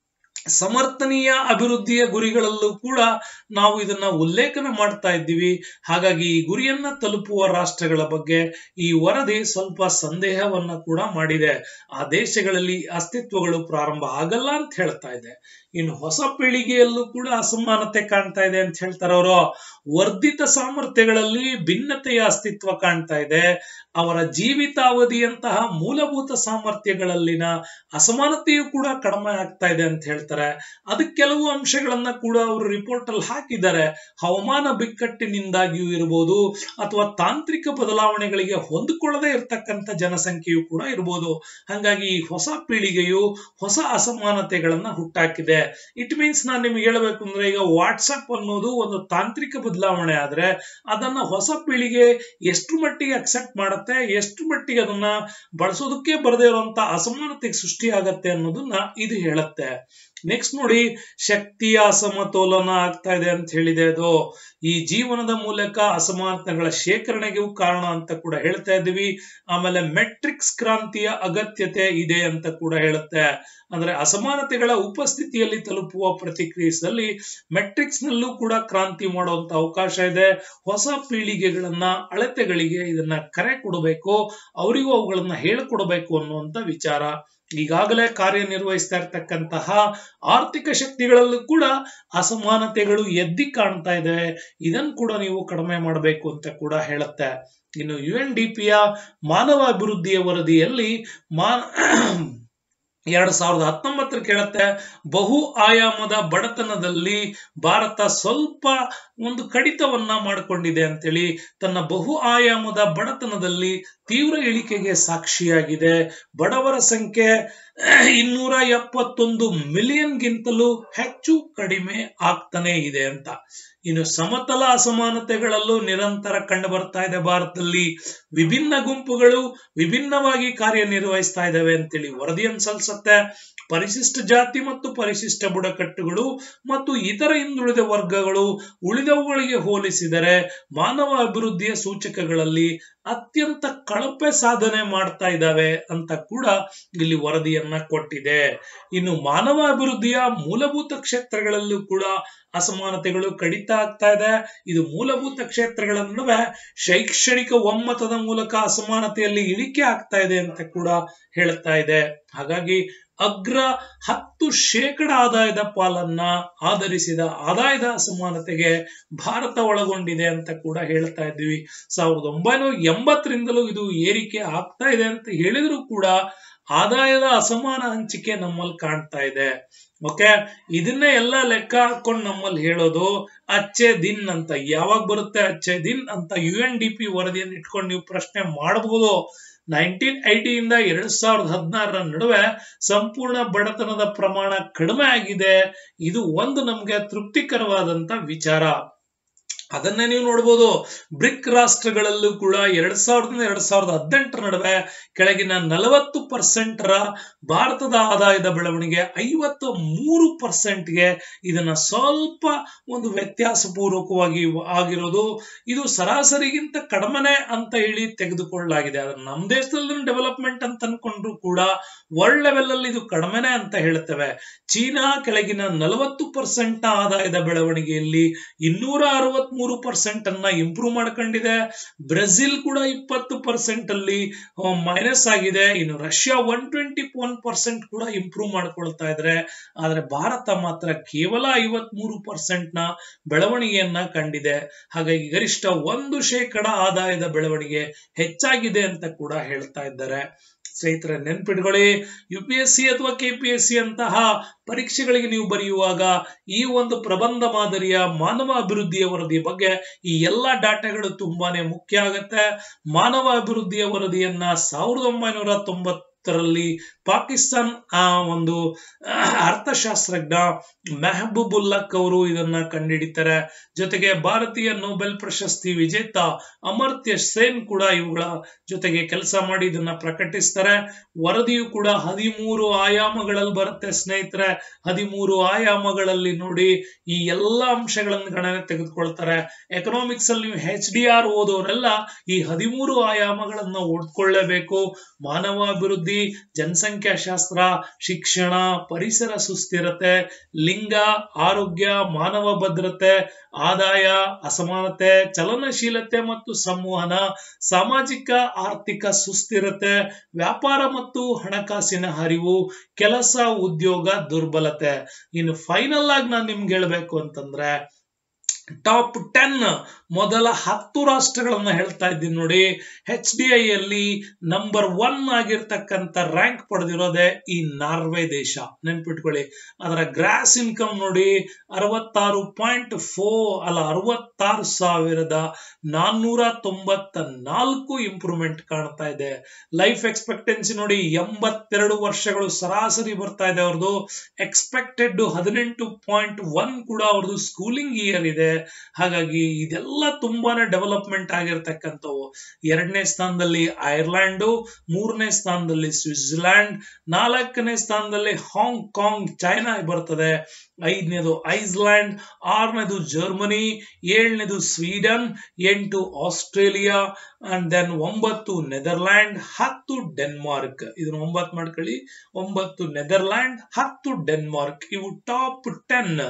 ಸಮರ್ಥನೀಯ ಅಭಿವೃದ್ಧಿಯ ಗುರಿಗಳಲ್ಲೂ ಕೂಡ ನಾವು ಇದನ್ನ ಉಲ್ಲೇಖನ ಮಾಡ್ತಾ ಇದ್ದೀವಿ. ಹಾಗಾಗಿ ಈ ಗುರಿಯನ್ನ ತಲುಪುವ ರಾಷ್ಟ್ರಗಳ ಬಗ್ಗೆ ಈ ವರದಿ ಸ್ವಲ್ಪ ಸಂದೇಹವನ್ನ ಕೂಡ ಮಾಡಿದೆ. ಆ ದೇಶಗಳಲ್ಲಿ ಅಸ್ತಿತ್ವಗಳು ಪ್ರಾರಂಭ ಆಗಲ್ಲ ಅಂತ ಹೇಳ್ತಾ ಇದೆ. ಇನ್ನು ಹೊಸ ಪೀಳಿಗೆಯಲ್ಲೂ ಕೂಡ ಅಸಮಾನತೆ ಕಾಣ್ತಾ ಇದೆ ಅಂತ ಹೇಳ್ತಾರೆ ಅವರು. ವರ್ಧಿತ ಸಾಮರ್ಥ್ಯಗಳಲ್ಲಿ ಭಿನ್ನತೆಯ ಅಸ್ತಿತ್ವ ಕಾಣ್ತಾ ಇದೆ. ಅವರ ಜೀವಿತಾವಧಿಯಂತಹ ಮೂಲಭೂತ ಸಾಮರ್ಥ್ಯಗಳಲ್ಲಿನ ಅಸಮಾನತೆಯು ಕೂಡ ಕಡಿಮೆ ಆಗ್ತಾ ಇದೆ ಅಂತ ಹೇಳ್ತಾರೆ. ಅದಕ್ಕೆ ಕೆಲವು ಅಂಶಗಳನ್ನ ಕೂಡ ಅವರು ರಿಪೋರ್ಟ್ ಅಲ್ಲಿ ಹಾಕಿದ್ದಾರೆ. ಹವಾಮಾನ ಬಿಕ್ಕಟ್ಟಿನಿಂದಾಗಿಯೂ ಇರಬಹುದು, ಅಥವಾ ತಾಂತ್ರಿಕ ಬದಲಾವಣೆಗಳಿಗೆ ಹೊಂದಿಕೊಳ್ಳದೆ ಇರತಕ್ಕಂತ ಜನಸಂಖ್ಯೆಯು ಕೂಡ ಇರಬಹುದು. ಹಾಗಾಗಿ ಈ ಹೊಸ ಪೀಳಿಗೆಯು ಹೊಸ ಅಸಮಾನತೆಗಳನ್ನ ಹುಟ್ಟಾಕಿದೆ. ಇಟ್ ಮೀನ್ಸ್ ನಾನು ನಿಮ್ಗೆ ಹೇಳಬೇಕು ಅಂದ್ರೆ, ಈಗ ವಾಟ್ಸ್ಆಪ್ ಅನ್ನೋದು ಒಂದು ತಾಂತ್ರಿಕ ಬದಲಾವಣೆ ಆದ್ರೆ ಅದನ್ನ ಹೊಸ ಪೀಳಿಗೆ ಎಷ್ಟು ಮಟ್ಟಿಗೆ ಅಕ್ಸೆಪ್ಟ್ ಮಾಡುತ್ತೆ, ಎಷ್ಟು ಮಟ್ಟಿಗೆ ಅದನ್ನ ಬಳಸೋದಕ್ಕೆ ಬರದೇ ಇರುವಂತ ಅಸಮಾನತೆಗೆ ಸೃಷ್ಟಿ ಆಗತ್ತೆ ಅನ್ನೋದನ್ನ ಇದು ಹೇಳುತ್ತೆ. ನೆಕ್ಸ್ಟ್ ನೋಡಿ, ಶಕ್ತಿಯ ಅಸಮತೋಲನ ಆಗ್ತಾ ಇದೆ ಅಂತ ಹೇಳಿದೆ. ಅದು ಈ ಜೀವನದ ಮೂಲಕ ಅಸಮಾನತೆಗಳ ಶೇಖರಣೆಗೂ ಕಾರಣ ಅಂತ ಕೂಡ ಹೇಳ್ತಾ ಇದ್ದೀವಿ. ಆಮೇಲೆ ಮೆಟ್ರಿಕ್ಸ್ ಕ್ರಾಂತಿಯ ಅಗತ್ಯತೆ ಇದೆ ಅಂತ ಕೂಡ ಹೇಳುತ್ತೆ. ಅಂದ್ರೆ ಅಸಮಾನತೆಗಳ ಉಪಸ್ಥಿತಿಯಲ್ಲಿ ತಲುಪುವ ಪ್ರತಿಕ್ರಿಯಿಸಲ್ಲಿ ಮೆಟ್ರಿಕ್ಸ್ ನಲ್ಲೂ ಕೂಡ ಕ್ರಾಂತಿ ಮಾಡುವಂತ ಅವಕಾಶ ಇದೆ. ಹೊಸ ಪೀಳಿಗೆಗಳನ್ನ ಅಳತೆಗಳಿಗೆ ಇದನ್ನ ಕರೆ ಕೊಡಬೇಕು, ಅವರಿಗೂ ಅವುಗಳನ್ನ ಹೇಳಿಕೊಡಬೇಕು ಅನ್ನುವಂತ ವಿಚಾರ. ಈಗಾಗಲೇ ಕಾರ್ಯನಿರ್ವಹಿಸ್ತಾ ಇರ್ತಕ್ಕಂತಹ ಆರ್ಥಿಕ ಶಕ್ತಿಗಳಲ್ಲೂ ಕೂಡ ಅಸಮಾನತೆಗಳು ಎದ್ದಿ ಕಾಣ್ತಾ ಇದೆ. ಇದನ್ನು ಕೂಡ ನೀವು ಕಡಿಮೆ ಮಾಡಬೇಕು ಅಂತ ಕೂಡ ಹೇಳುತ್ತೆ. ಇನ್ನು UNDPಯ ಮಾನವ ಅಭಿವೃದ್ಧಿಯ ವರದಿಯಲ್ಲಿ 2019 ಕೇಳುತ್ತೆ, ಬಹು ಆಯಾಮದ ಬಡತನದಲ್ಲಿ ಭಾರತ ಸ್ವಲ್ಪ ಒಂದು ಕಡಿತವನ್ನ ಮಾಡಿಕೊಂಡಿದೆ ಅಂತೇಳಿ, ತನ್ನ ಬಹು ಆಯಾಮದ ಬಡತನದಲ್ಲಿ ತೀವ್ರ ಇಳಿಕೆಗೆ ಸಾಕ್ಷಿಯಾಗಿದೆ. ಬಡವರ ಸಂಖ್ಯೆ 271 ಮಿಲಿಯನ್ಗಿಂತಲೂ ಹೆಚ್ಚು ಕಡಿಮೆ ಆಗ್ತಾನೆ ಇದೆ ಅಂತ. ಇನ್ನು ಸಮತಲ ಅಸಮಾನತೆಗಳಲ್ಲೂ ನಿರಂತರ ಕಂಡು ಬರ್ತಾ ಇದೆ. ಭಾರತದಲ್ಲಿ ವಿಭಿನ್ನ ಗುಂಪುಗಳು ವಿಭಿನ್ನವಾಗಿ ಕಾರ್ಯನಿರ್ವಹಿಸ್ತಾ ಇದ್ದಾವೆ ಅಂತೇಳಿ ವರದಿಯನ್ನು ಸಲ್ಲಿಸುತ್ತೆ. ಪರಿಶಿಷ್ಟ ಜಾತಿ ಮತ್ತು ಪರಿಶಿಷ್ಟ ಬುಡಕಟ್ಟುಗಳು ಮತ್ತು ಇತರ ಹಿಂದುಳಿದ ವರ್ಗಗಳು ಉಳಿದವುಗಳಿಗೆ ಹೋಲಿಸಿದರೆ ಮಾನವ ಅಭಿವೃದ್ಧಿಯ ಸೂಚಕಗಳಲ್ಲಿ ಅತ್ಯಂತ ಕಳಪೆ ಸಾಧನೆ ಮಾಡ್ತಾ ಇದ್ದಾವೆ ಅಂತ ಕೂಡ ಇಲ್ಲಿ ವರದಿಯನ್ನ ಕೊಟ್ಟಿದೆ. ಇನ್ನು ಮಾನವ ಅಭಿವೃದ್ಧಿಯ ಮೂಲಭೂತ ಕ್ಷೇತ್ರಗಳಲ್ಲೂ ಕೂಡ ಅಸಮಾನತೆಗಳು ಕಡಿತ ಆಗ್ತಾ ಇದೆ. ಇದು ಮೂಲಭೂತ ಕ್ಷೇತ್ರಗಳ ನಡುವೆ ಶೈಕ್ಷಣಿಕ ಒಮ್ಮತದ ಮೂಲಕ ಅಸಮಾನತೆಯಲ್ಲಿ ಇಳಿಕೆ ಆಗ್ತಾ ಇದೆ ಅಂತ ಕೂಡ ಹೇಳ್ತಾ ಇದೆ. ಹಾಗಾಗಿ ಅಗ್ರ 10% ಆದಾಯದ ಪಾಲನ್ನ ಆಧರಿಸಿದ ಆದಾಯದ ಅಸಮಾನತೆಗೆ ಭಾರತ ಒಳಗೊಂಡಿದೆ ಅಂತ ಕೂಡ ಹೇಳ್ತಾ ಇದ್ದೀವಿ. 1980ರಿಂದಲೂ ಇದು ಏರಿಕೆ ಆಗ್ತಾ ಇದೆ ಅಂತ ಹೇಳಿದ್ರು ಕೂಡ ಆದಾಯದ ಅಸಮಾನ ಹಂಚಿಕೆ ನಮ್ಮಲ್ಲಿ ಕಾಣ್ತಾ ಇದೆ. ಓಕೆ, ಇದನ್ನೇ ಎಲ್ಲ ಲೆಕ್ಕ ಹಾಕೊಂಡು ನಮ್ಮಲ್ಲಿ ಹೇಳೋದು ಅಚ್ಚೆ ದಿನ್ ಅಂತ. ಯಾವಾಗ ಬರುತ್ತೆ ಅಚ್ಚೆ ದಿನ್ ಅಂತ UNDP ವರದಿಯನ್ನು ಇಟ್ಕೊಂಡು ನೀವು ಪ್ರಶ್ನೆ ಮಾಡಬಹುದು. 1980 ಇಂದ 2016 ನಡುವೆ ಸಂಪೂರ್ಣ ಬಡತನದ ಪ್ರಮಾಣ ಕಡಿಮೆ ಆಗಿದೆ. ಇದು ಒಂದು ನಮ್ಗೆ ತೃಪ್ತಿಕರವಾದಂತ ವಿಚಾರ. ಅದನ್ನೇ ನೀವು ನೋಡಬಹುದು. ಬ್ರಿಕ್ ರಾಷ್ಟ್ರಗಳಲ್ಲೂ ಕೂಡ 2000ರಿಂದ 2018 ನಡುವೆ ಕೆಳಗಿನ 40% ಭಾರತದ ಆದಾಯದ ಬೆಳವಣಿಗೆ 53%ಗೆ ಇದನ್ನ ಸ್ವಲ್ಪ ಒಂದು ವ್ಯತ್ಯಾಸಪೂರ್ವಕವಾಗಿ ಆಗಿರೋದು. ಇದು ಸರಾಸರಿಗಿಂತ ಕಡಿಮೆನೆ ಅಂತ ಹೇಳಿ ತೆಗೆದುಕೊಳ್ಳಲಾಗಿದೆ. ಆದ್ರೆ ನಮ್ಮ ದೇಶದಲ್ಲಿ ಡೆವಲಪ್ಮೆಂಟ್ ಅಂತ ಅನ್ಕೊಂಡ್ರು ಕೂಡ ವರ್ಲ್ಡ್ ಲೆವೆಲ್ ಅಲ್ಲಿ ಇದು ಕಡಿಮೆನೆ ಅಂತ ಹೇಳ್ತೇವೆ. ಚೀನಾ ಕೆಳಗಿನ 40% ಆದಾಯದ ಬೆಳವಣಿಗೆಯಲ್ಲಿ 263% ಅನ್ನ ಇಂಪ್ರೂವ್ ಮಾಡ್ಕೊಂಡಿದೆ. ಬ್ರೆಜಿಲ್ ಕೂಡ 20% ಅಲ್ಲಿ ಮೈನಸ್ ಆಗಿದೆ. ಇನ್ನು ರಷ್ಯಾ 121% ಕೂಡ ಇಂಪ್ರೂವ್ ಮಾಡ್ಕೊಳ್ತಾ ಇದ್ರೆ, ಆದ್ರೆ ಭಾರತ ಮಾತ್ರ ಕೇವಲ 53% ನ ಬೆಳವಣಿಗೆಯನ್ನ ಕಂಡಿದೆ. ಹಾಗಾಗಿ ಗರಿಷ್ಠ 1% ಆದಾಯದ ಬೆಳವಣಿಗೆ ಹೆಚ್ಚಾಗಿದೆ ಅಂತ ಕೂಡ ಹೇಳ್ತಾ ಇದ್ದಾರೆ. ಸ್ನೇಹಿತರೆ ನೆನ್ಪಿಟ್ಕೊಳ್ಳಿ, UPSC ಅಥವಾ KPSC ಅಂತಹ ಪರೀಕ್ಷೆಗಳಿಗೆ ನೀವು ಬರೆಯುವಾಗ ಈ ಒಂದು ಪ್ರಬಂಧ ಮಾದರಿಯ ಮಾನವ ಅಭಿವೃದ್ಧಿಯ ವರದಿ ಬಗ್ಗೆ ಈ ಎಲ್ಲಾ ಡಾಟಾಗಳು ತುಂಬಾನೇ ಮುಖ್ಯ ಆಗತ್ತೆ. ಮಾನವ ಅಭಿವೃದ್ಧಿಯ ವರದಿಯನ್ನ 1990ರಲ್ಲಿ ಪಾಕಿಸ್ತಾನ್ ಒಂದು ಅರ್ಥಶಾಸ್ತ್ರಜ್ಞ ಮೆಹಬೂಬುಲ್ಲಕ್ ಅವರು ಇದನ್ನ ಕಂಡುಹಿಡಿತಾರೆ. ಜೊತೆಗೆ ಭಾರತೀಯ ನೊಬೆಲ್ ಪ್ರಶಸ್ತಿ ವಿಜೇತ ಅಮರ್ತ್ಯ ಸೇನ್ ಕೂಡ ಇವುಗಳ ಜೊತೆಗೆ ಕೆಲಸ ಮಾಡಿ ಇದನ್ನ ಪ್ರಕಟಿಸ್ತಾರೆ. ವರದಿಯು ಕೂಡ 13 ಆಯಾಮಗಳಲ್ಲಿ ಬರುತ್ತೆ ಸ್ನೇಹಿತರೆ. 13 ಆಯಾಮಗಳಲ್ಲಿ ನೋಡಿ ಈ ಎಲ್ಲಾ ಅಂಶಗಳನ್ನು ಗಣನೆ ತೆಗೆದುಕೊಳ್ತಾರೆ. ಎಕನಾಮಿಕ್ಸ್ ಅಲ್ಲಿ ನೀವು HDR ಓದೋರೆಲ್ಲ ಈ 13 ಆಯಾಮಗಳನ್ನ ಓದ್ಕೊಳ್ಳೇಬೇಕು. ಮಾನವ ಅಭಿವೃದ್ಧಿ, ಜನಸಂಖ್ಯಾ ಶಾಸ್ತ್ರ, ಶಿಕ್ಷಣ, ಪರಿಸರ ಸುಸ್ಥಿರತೆ, ಲಿಂಗ, ಆರೋಗ್ಯ, ಮಾನವ ಭದ್ರತೆ, ಆದಾಯ, ಅಸಮಾನತೆ, ಚಲನಶೀಲತೆ ಮತ್ತು ಸಂವಹನ, ಸಾಮಾಜಿಕ ಆರ್ಥಿಕ ಸುಸ್ಥಿರತೆ, ವ್ಯಾಪಾರ ಮತ್ತು ಹಣಕಾಸಿನ ಹರಿವು, ಕೆಲಸ, ಉದ್ಯೋಗ, ದುರ್ಬಲತೆ. ಇನ್ನು ಫೈನಲ್ ಆಗಿ ನಾನು ನಿಮ್ಗೆ ಹೇಳ್ಬೇಕು ಅಂತಂದ್ರೆ ಟಾಪ್ 10 ಮೊದಲ 10 ರಾಷ್ಟ್ರಗಳನ್ನ ಹೇಳ್ತಾ ಇದ್ದೀನಿ ನೋಡಿ. HDI ಅಲ್ಲಿ ನಂಬರ್ 1 ಆಗಿರ್ತಕ್ಕಂಥ ರ್ಯಾಂಕ್ ಪಡೆದಿರೋದೇ ಈ ನಾರ್ವೆ ದೇಶ. ನೆನ್ಪಿಟ್ಕೊಳ್ಳಿ, ಅದರ ಗ್ರಾಸ್ ಇನ್ಕಮ್ ನೋಡಿ 66,494 ಇಂಪ್ರೂವ್ಮೆಂಟ್ ಕಾಣ್ತಾ ಇದೆ. ಲೈಫ್ ಎಕ್ಸ್ಪೆಕ್ಟೆನ್ಸಿ ನೋಡಿ 82 ವರ್ಷಗಳು ಸರಾಸರಿ ಬರ್ತಾ ಇದೆ ಅವ್ರದ್ದು. ಎಕ್ಸ್ಪೆಕ್ಟೆಡ್ 18.1 ಕೂಡ ಅವ್ರದ್ದು ಸ್ಕೂಲಿಂಗ್ ಇಯರ್ ಇದೆ. ಹಾಗಾಗಿ ಇದೆಲ್ಲ ತುಂಬಾನೇ ಡೆವಲಪ್ಮೆಂಟ್ ಆಗಿರ್ತಕ್ಕಂಥವು. 2ನೇ ಸ್ಥಾನದಲ್ಲಿ ಐರ್ಲೆಂಡ್, 3ನೇ ಸ್ಥಾನದಲ್ಲಿ ಸ್ವಿಟ್ಜರ್ಲ್ಯಾಂಡ್, 4ನೇ ಸ್ಥಾನದಲ್ಲಿ ಹಾಂಗ್ಕಾಂಗ್ ಚೈನಾ ಬರ್ತದೆ, 5ನೇದು ಐಸ್ಲ್ಯಾಂಡ್, 6ನೇದು ಜರ್ಮನಿ, 7ನೇದು Sweden, 8 Australia, and then 9 Netherland, 10 Denmark. ಇದನ್ನ 9 ಮಾಡ್ಕೊಳ್ಳಿ. 9 ನೆದರ್ಲ್ಯಾಂಡ್, 10 ಡೆನ್ಮಾರ್ಕ್. ಇವು ಟಾಪ್ 10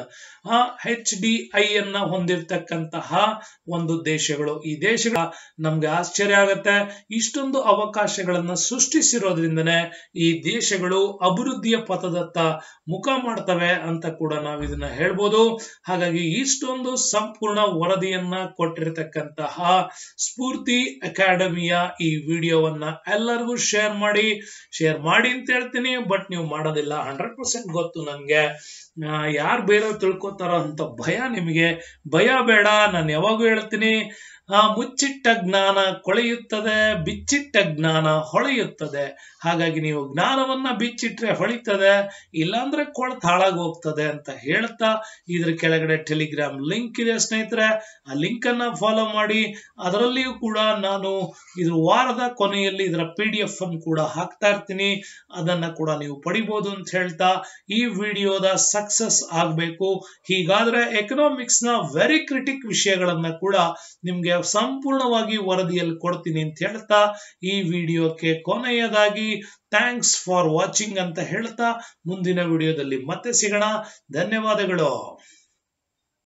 HDI ಅನ್ನ ಹೊಂದಿರತಕ್ಕಂತಹ ಒಂದು ದೇಶಗಳು. ಈ ದೇಶಗಳ ನಮ್ಗೆ ಆಶ್ಚರ್ಯ ಆಗತ್ತೆ, ಇಷ್ಟೊಂದು ಅವಕಾಶಗಳನ್ನ ಸೃಷ್ಟಿಸಿರೋದ್ರಿಂದನೇ ಈ ದೇಶಗಳು ಅಭಿವೃದ್ಧಿಯ ಪಥದತ್ತ ಮುಖ ಮಾಡ್ತವೆ ಅಂತ ಕೂಡ ನಾವು ಇದನ್ನ ಹೇಳ್ಬೋದು. ಹಾಗಾಗಿ ಇಷ್ಟೊಂದು ಸಂಪೂರ್ಣ ವರದಿಯನ್ನ ಕೊಟ್ಟಿರತಕ್ಕಂತಹ ಸ್ಫೂರ್ತಿ ಅಕಾಡೆಮಿಯ ಈ ವಿಡಿಯೋವನ್ನ ಎಲ್ಲರಿಗೂ ಶೇರ್ ಮಾಡಿ ಅಂತ ಹೇಳ್ತೀನಿ. ಬಟ್ ನೀವು ಮಾಡೋದಿಲ್ಲ, 100% ಗೊತ್ತು ನನ್ಗೆ. ಯಾರು ಬೇರೆ ತಿಳ್ಕೊತಾರೋ ಅಂತ ಭಯ ನಿಮಗೆ. ಭಯ ಬೇಡ, ನಾನು ಯಾವಾಗೂ ಹೇಳ್ತೀನಿ, ಮುಚ್ಚಿಟ್ಟ ಜ್ಞಾನ ಕೊಳೆಯುತ್ತದೆ, ಬಿಚ್ಚಿಟ್ಟ ಜ್ಞಾನ ಹೊಳೆಯುತ್ತದೆ. ಹಾಗಾಗಿ ನೀವು ಜ್ಞಾನವನ್ನ ಬಿಚ್ಚಿಟ್ರೆ ಹೊಳಿತದೆ, ಇಲ್ಲಾಂದ್ರೆ ಕೊಳತು ಹಾಳಾಗಿ ಹೋಗ್ತದೆ ಅಂತ ಹೇಳ್ತಾ ಇದ್ರ ಕೆಳಗಡೆ ಟೆಲಿಗ್ರಾಮ್ ಲಿಂಕ್ ಇದೆ ಸ್ನೇಹಿತರೆ. ಆ ಲಿಂಕ್ ಅನ್ನ ಫಾಲೋ ಮಾಡಿ. ಅದರಲ್ಲಿಯೂ ಕೂಡ ನಾನು ಇದ್ರ ವಾರದ ಕೊನೆಯಲ್ಲಿ ಇದರ PDF ಅನ್ನು ಕೂಡ ಹಾಕ್ತಾ ಇರ್ತೀನಿ. ಅದನ್ನ ಕೂಡ ನೀವು ಪಡಿಬಹುದು ಅಂತ ಹೇಳ್ತಾ ಈ ವಿಡಿಯೋದ ಸಕ್ಸಸ್ ಆಗ್ಬೇಕು. ಹೀಗಾದ್ರೆ ಎಕನಾಮಿಕ್ಸ್ ನ ವೆರಿ ಕ್ರಿಟಿಕ್ ವಿಷಯಗಳನ್ನ ಕೂಡ ನಿಮ್ಗೆ ಸಂಪೂರ್ಣವಾಗಿ ವರದಿಯಲ್ಲಿ ಕೊಡ್ತೀನಿ ಅಂತ ಹೇಳ್ತಾ ಈ ವಿಡಿಯೋಕ್ಕೆ ಕೊನೆಯದಾಗಿ ಥ್ಯಾಂಕ್ಸ್ ಫಾರ್ ವಾಚಿಂಗ್ ಅಂತ ಹೇಳ್ತಾ ಮುಂದಿನ ವಿಡಿಯೋದಲ್ಲಿ ಮತ್ತೆ ಸಿಗೋಣ. ಧನ್ಯವಾದಗಳು.